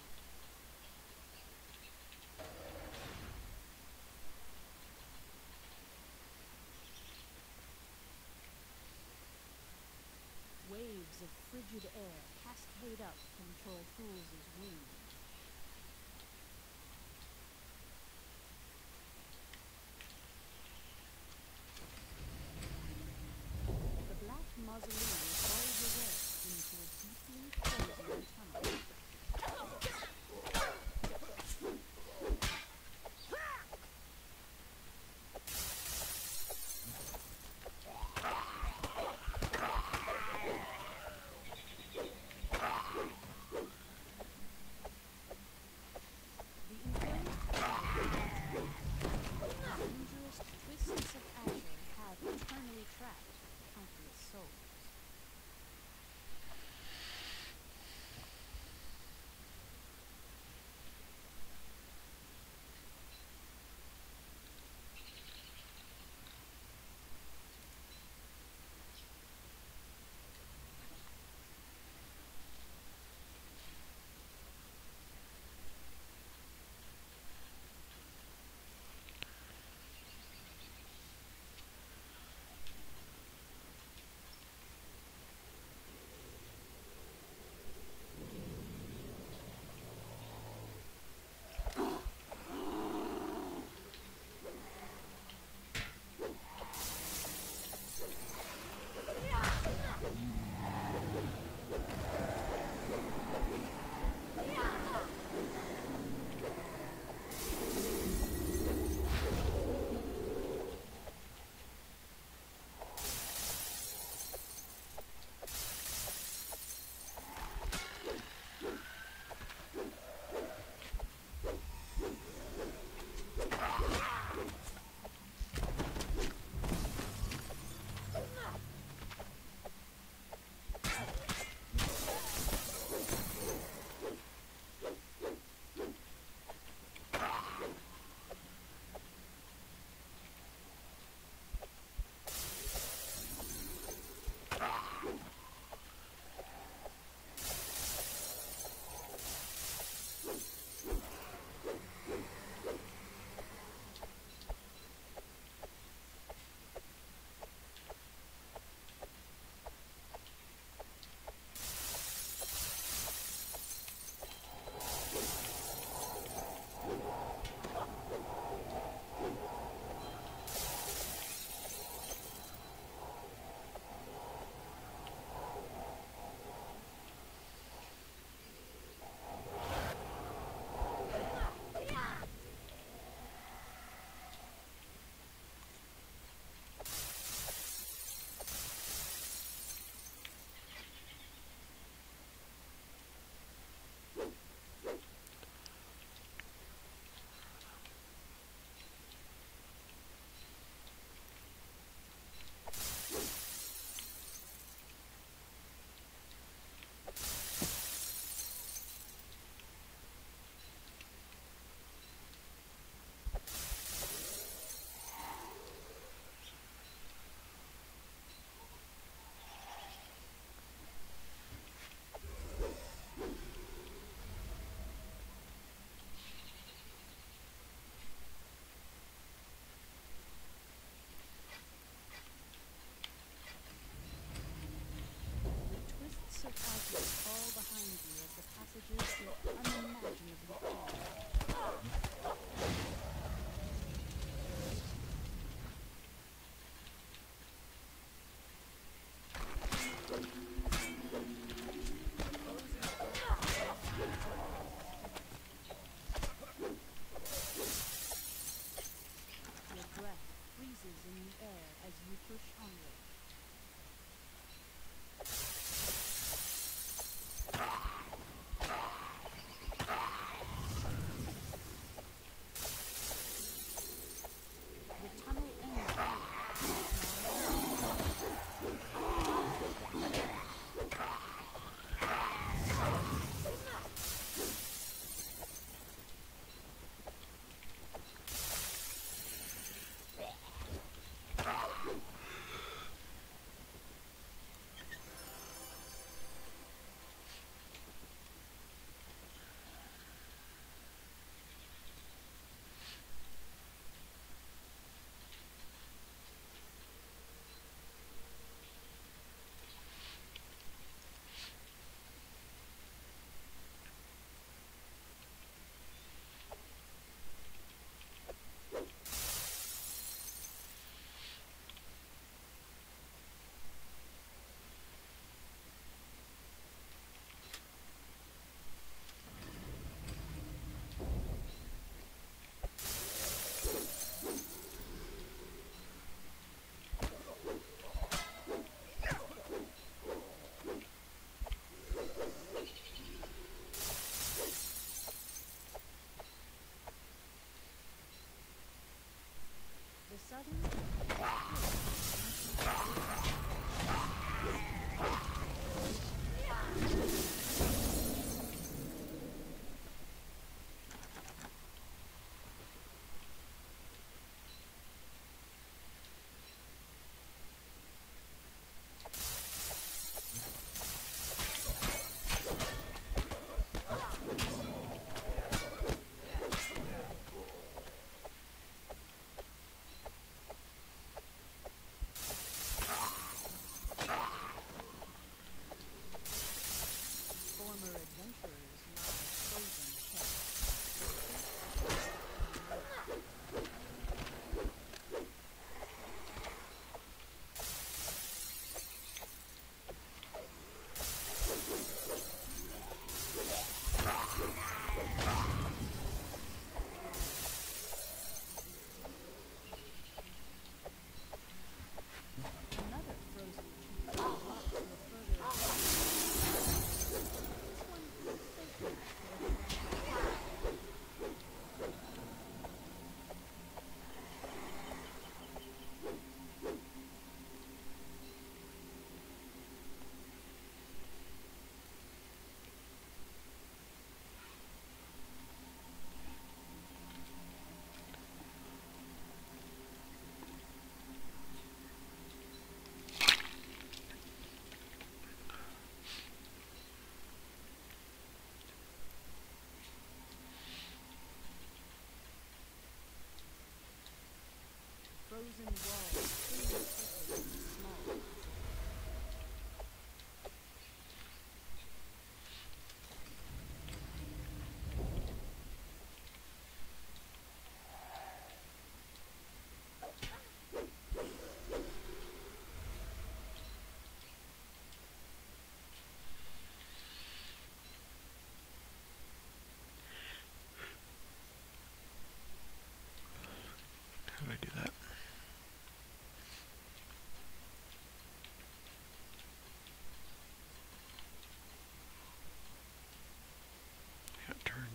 [SPEAKER 5] Waves of frigid air cascade up from Troll Fools' wings. The black mausoleum falls away into a deeply frozen tunnel.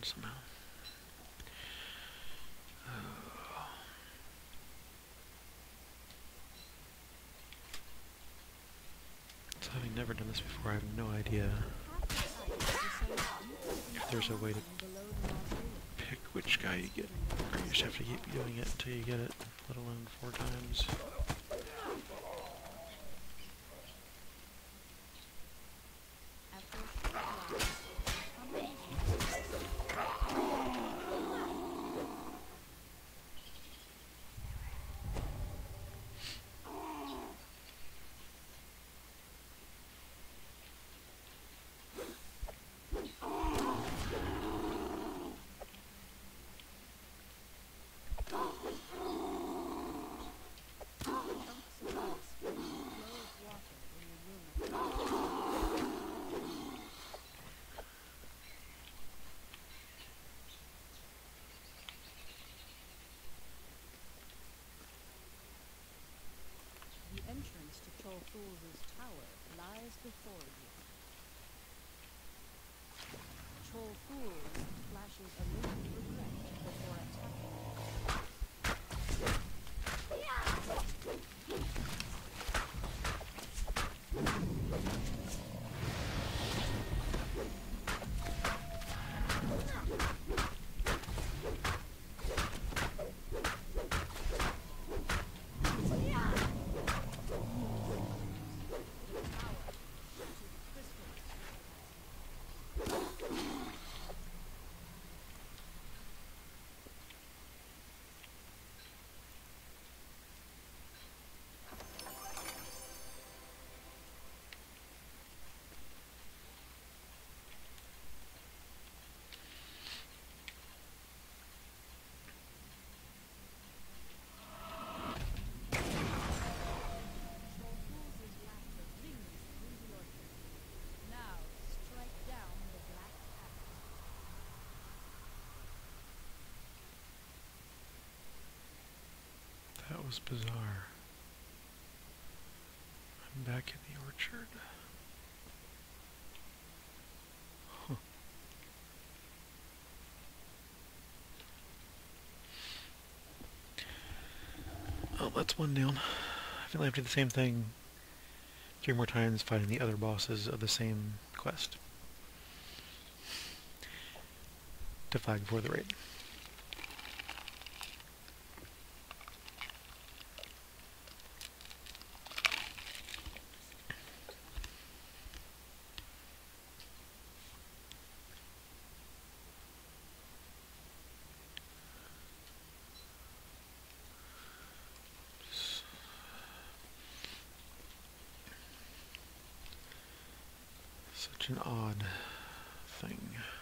[SPEAKER 1] somehow. So having never done this before, I have no idea if there's a way to pick which guy you get, or you just have to keep doing it until you get it, let alone 4 times.
[SPEAKER 5] The entrance to Troll Fool's tower lies before you. Troll Fools flashes a look of regret before attacking.
[SPEAKER 1] That was bizarre. I'm back in the orchard. Huh. Oh, that's one down. I feel like I have to do the same thing 3 more times fighting the other bosses of the same quest to flag before the raid. Such an odd thing.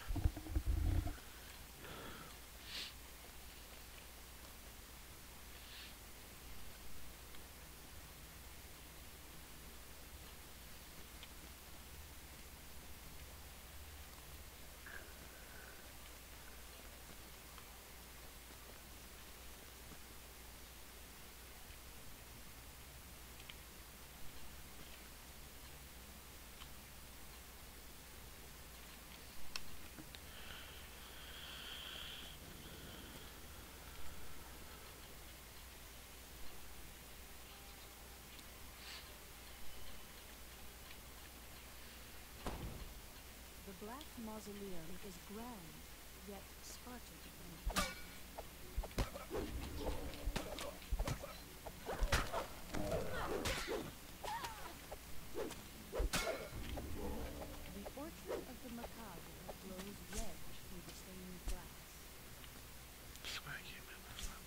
[SPEAKER 5] The Black Mausoleum is grand, yet Spartan and dark. The Orchard of the Macabre glows red through the stained glass.
[SPEAKER 1] Swaggy, man, that's not...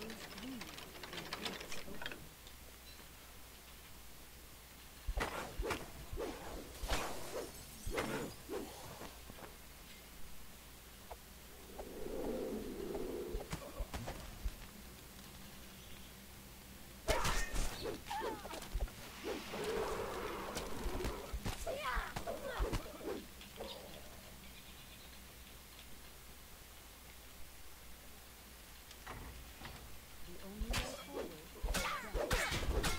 [SPEAKER 5] arrows gleam and gates open. The only way forward is death.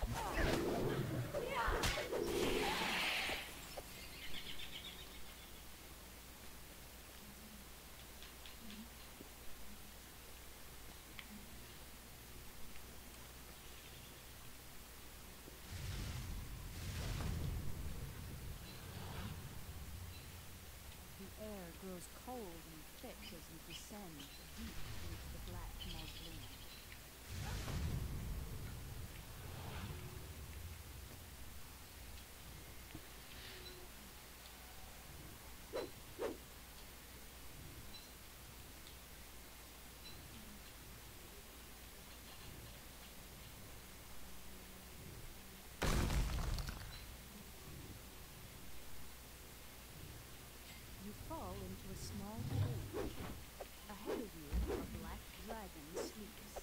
[SPEAKER 5] The air grows cold and thick as you descend deep into the black mausoleum. You fall into a small cave. Ahead of you, a black dragon sleeps.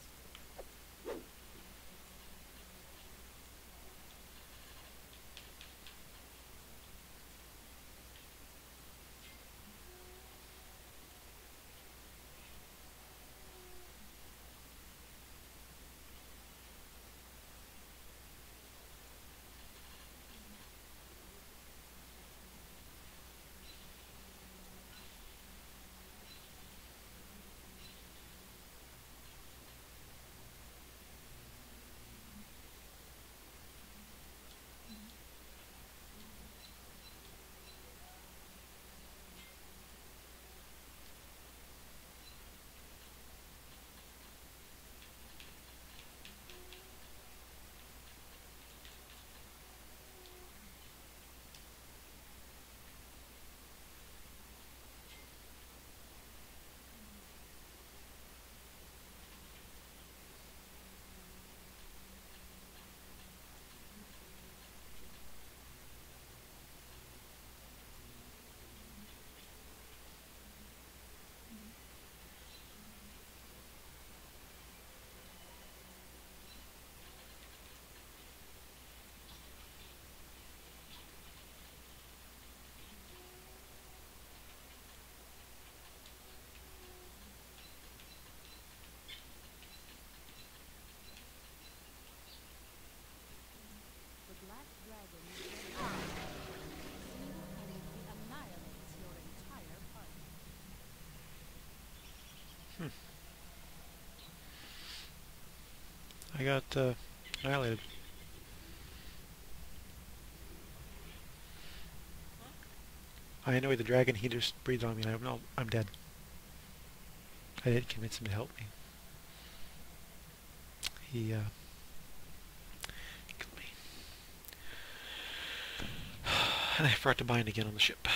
[SPEAKER 5] The black dragon single-handedly annihilates your entire party.
[SPEAKER 1] I got annihilated. I annoyed the dragon. He just breathed on me, and I'm dead. I didn't convince him to help me. He killed me. And I forgot to bind again on the ship.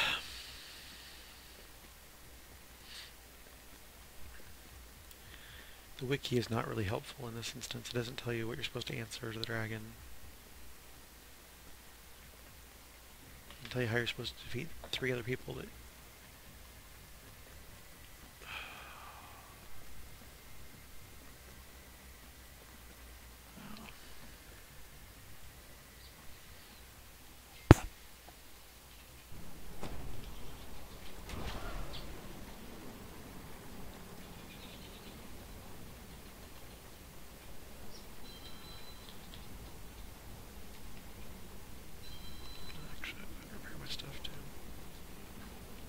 [SPEAKER 1] The wiki is not really helpful in this instance. It doesn't tell you what you're supposed to answer to the dragon. It doesn't tell you how you're supposed to defeat 3 other people that... Actually, I better repair my stuff too.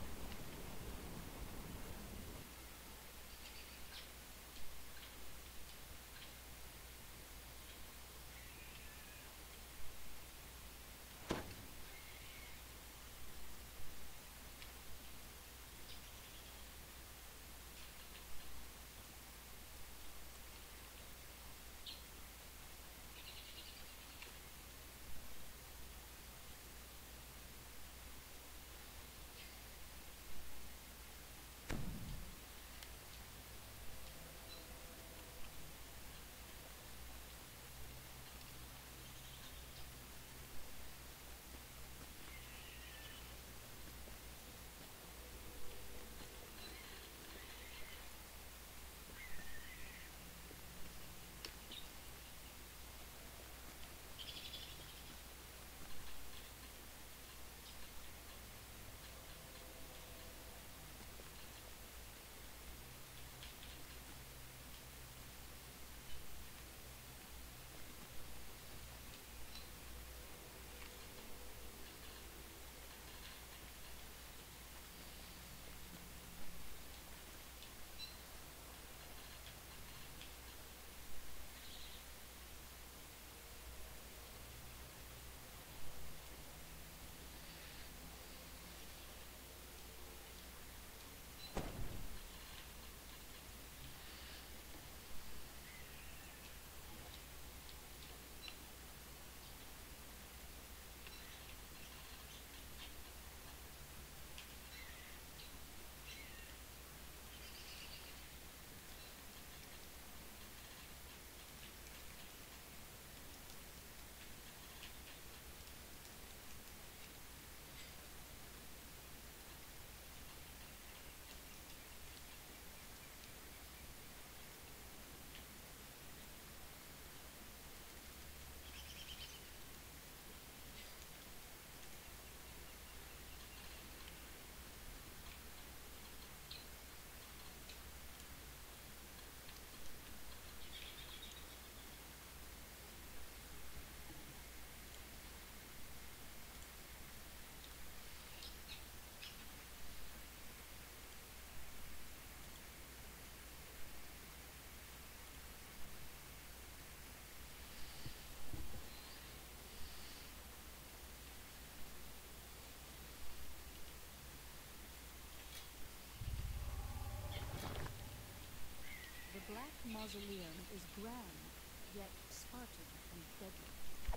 [SPEAKER 5] mausoleum is grand, yet Spartan and deadly.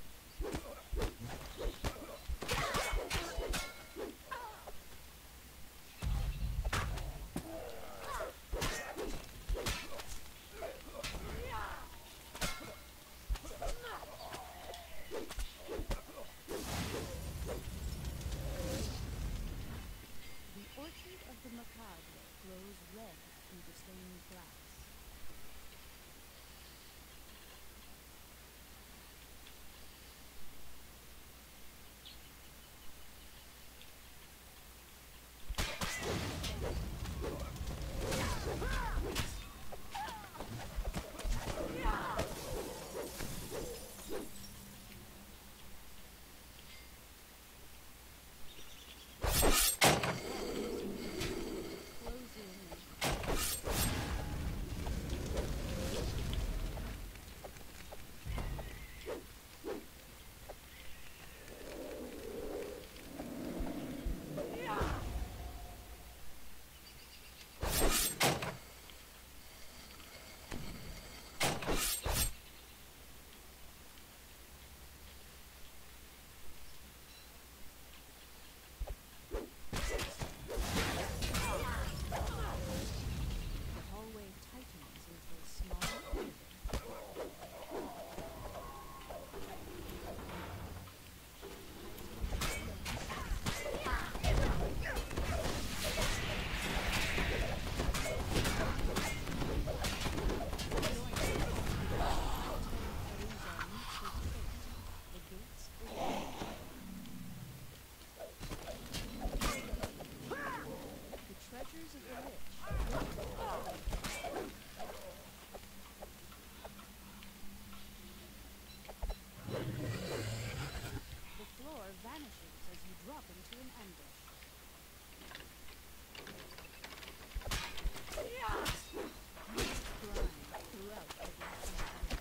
[SPEAKER 5] The orchard of the macabre glows red through the stained glass. Close in and the hallway tightens into a small corridor. The gates open. The treasures of the The floor vanishes as you drop into an ambush. Grind throughout the glass.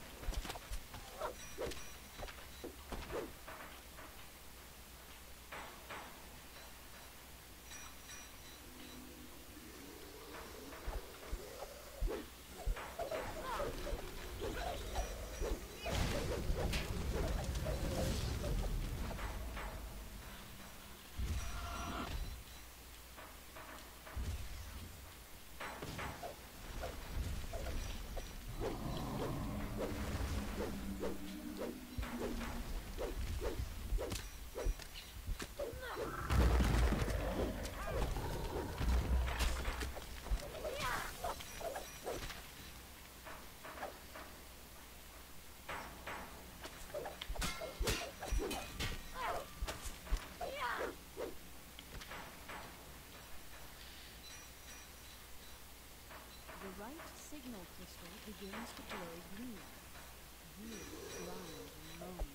[SPEAKER 5] The right signal crystal begins to glow green. You grind and moan.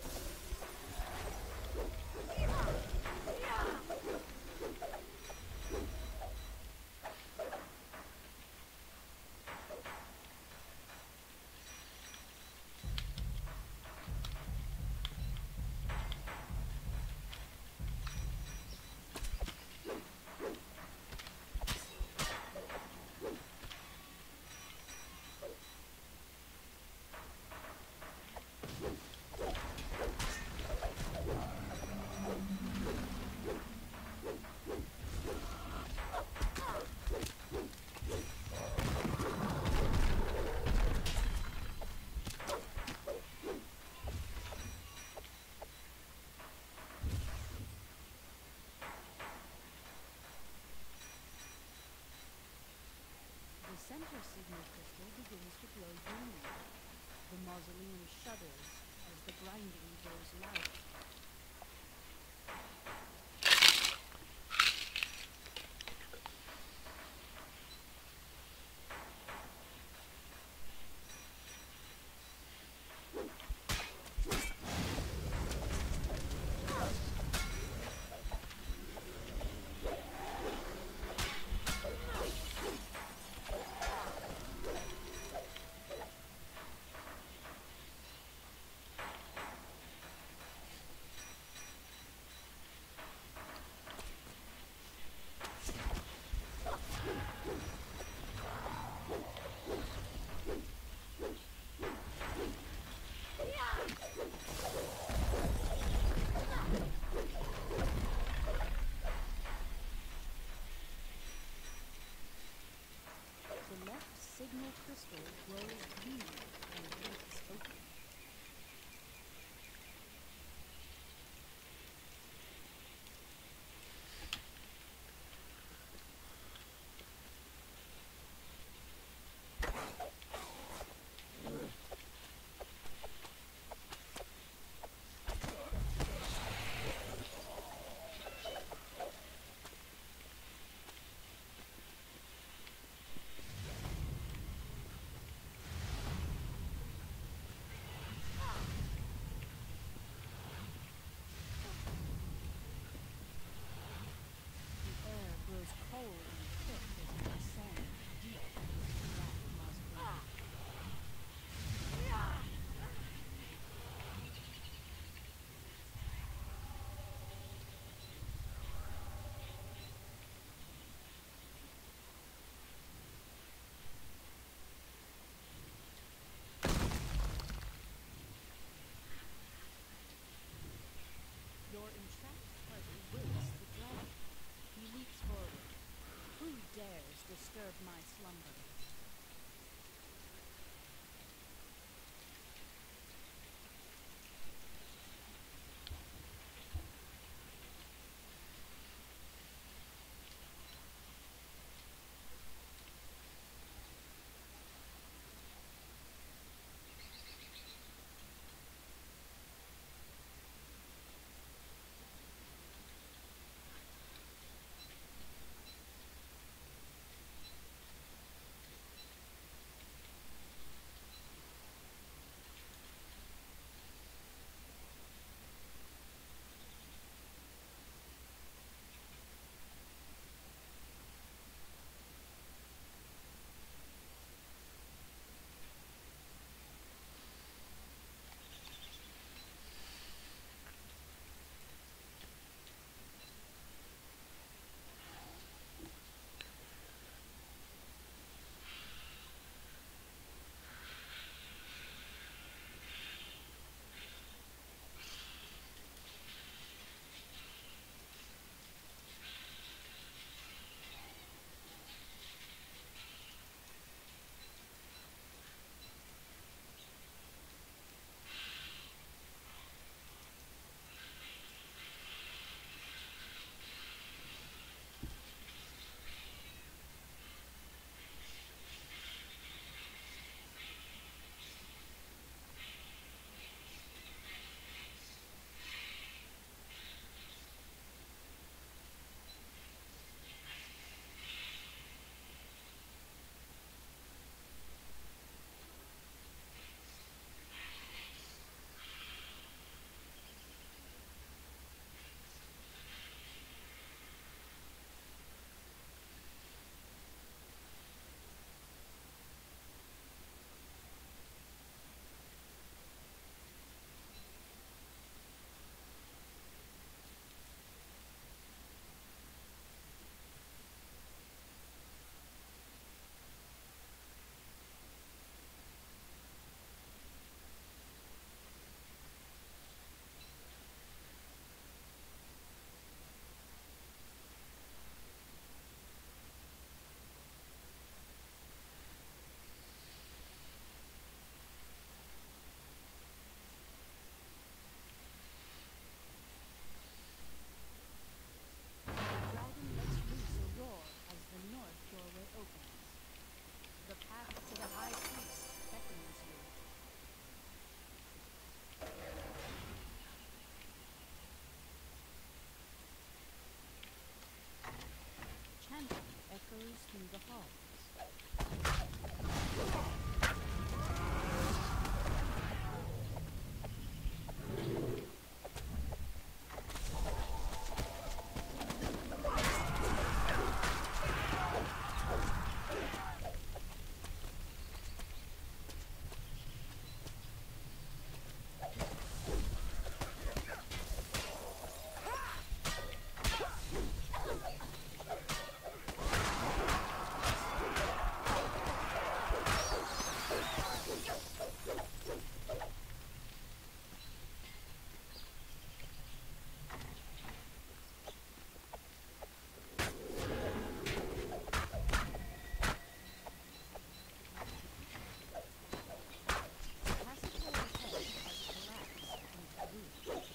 [SPEAKER 5] The center signal crystal begins to glow green. The mausoleum shudders as the grinding grows louder. through the halls. The passageway ahead has collapsed into ruin.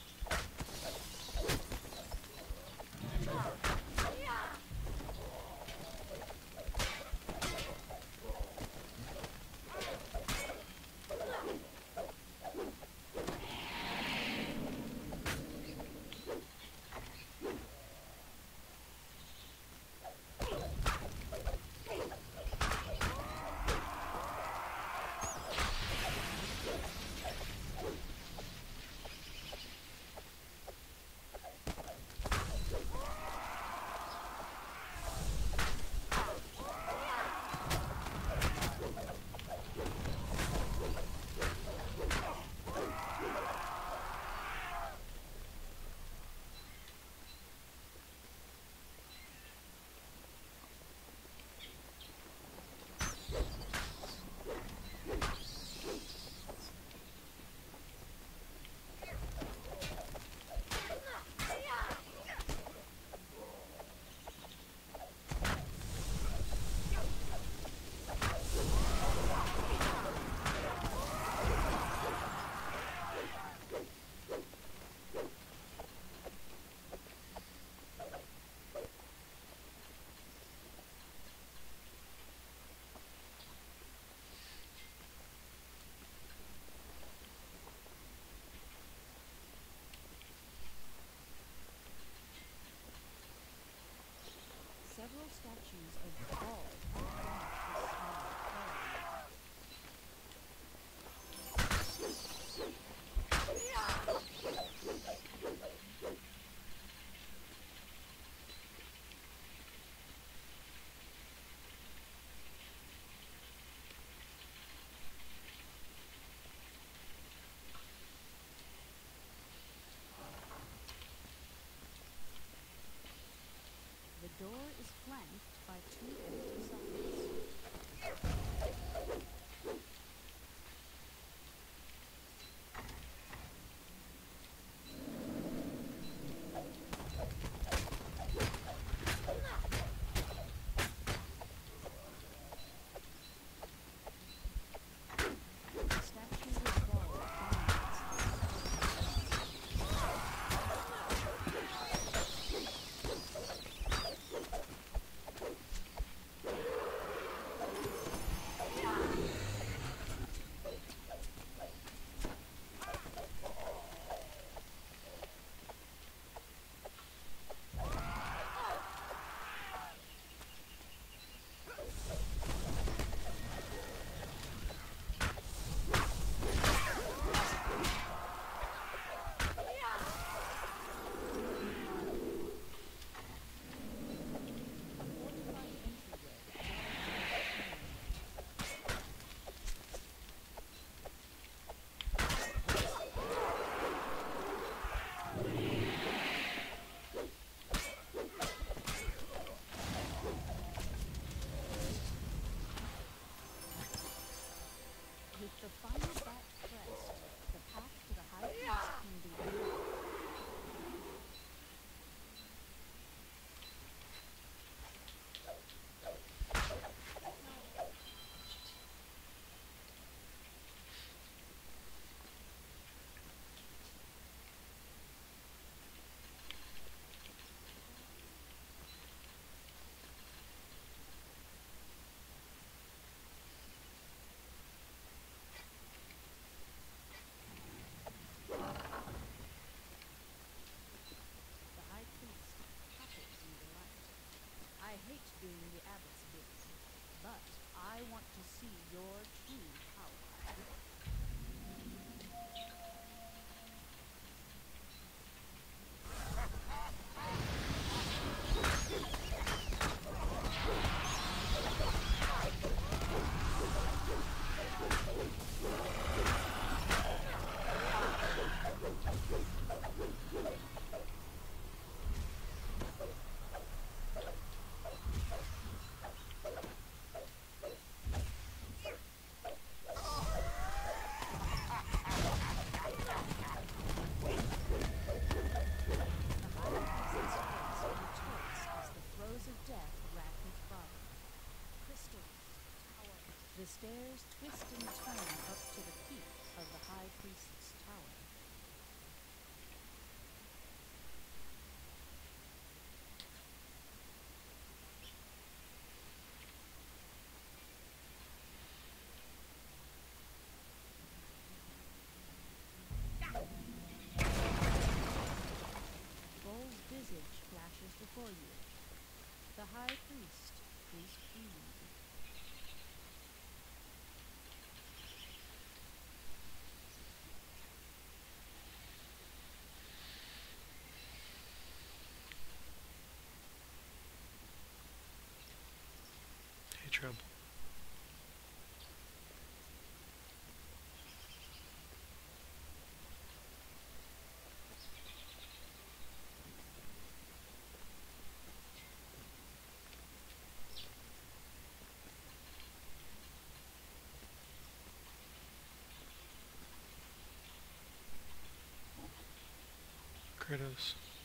[SPEAKER 5] Several statues of Baal furnish this small aquarium. The door is flanked by two empty sockets. The statue of Baal dominates. is before you. The High Priest is freed.
[SPEAKER 1] Hey, Trouble. Kratos.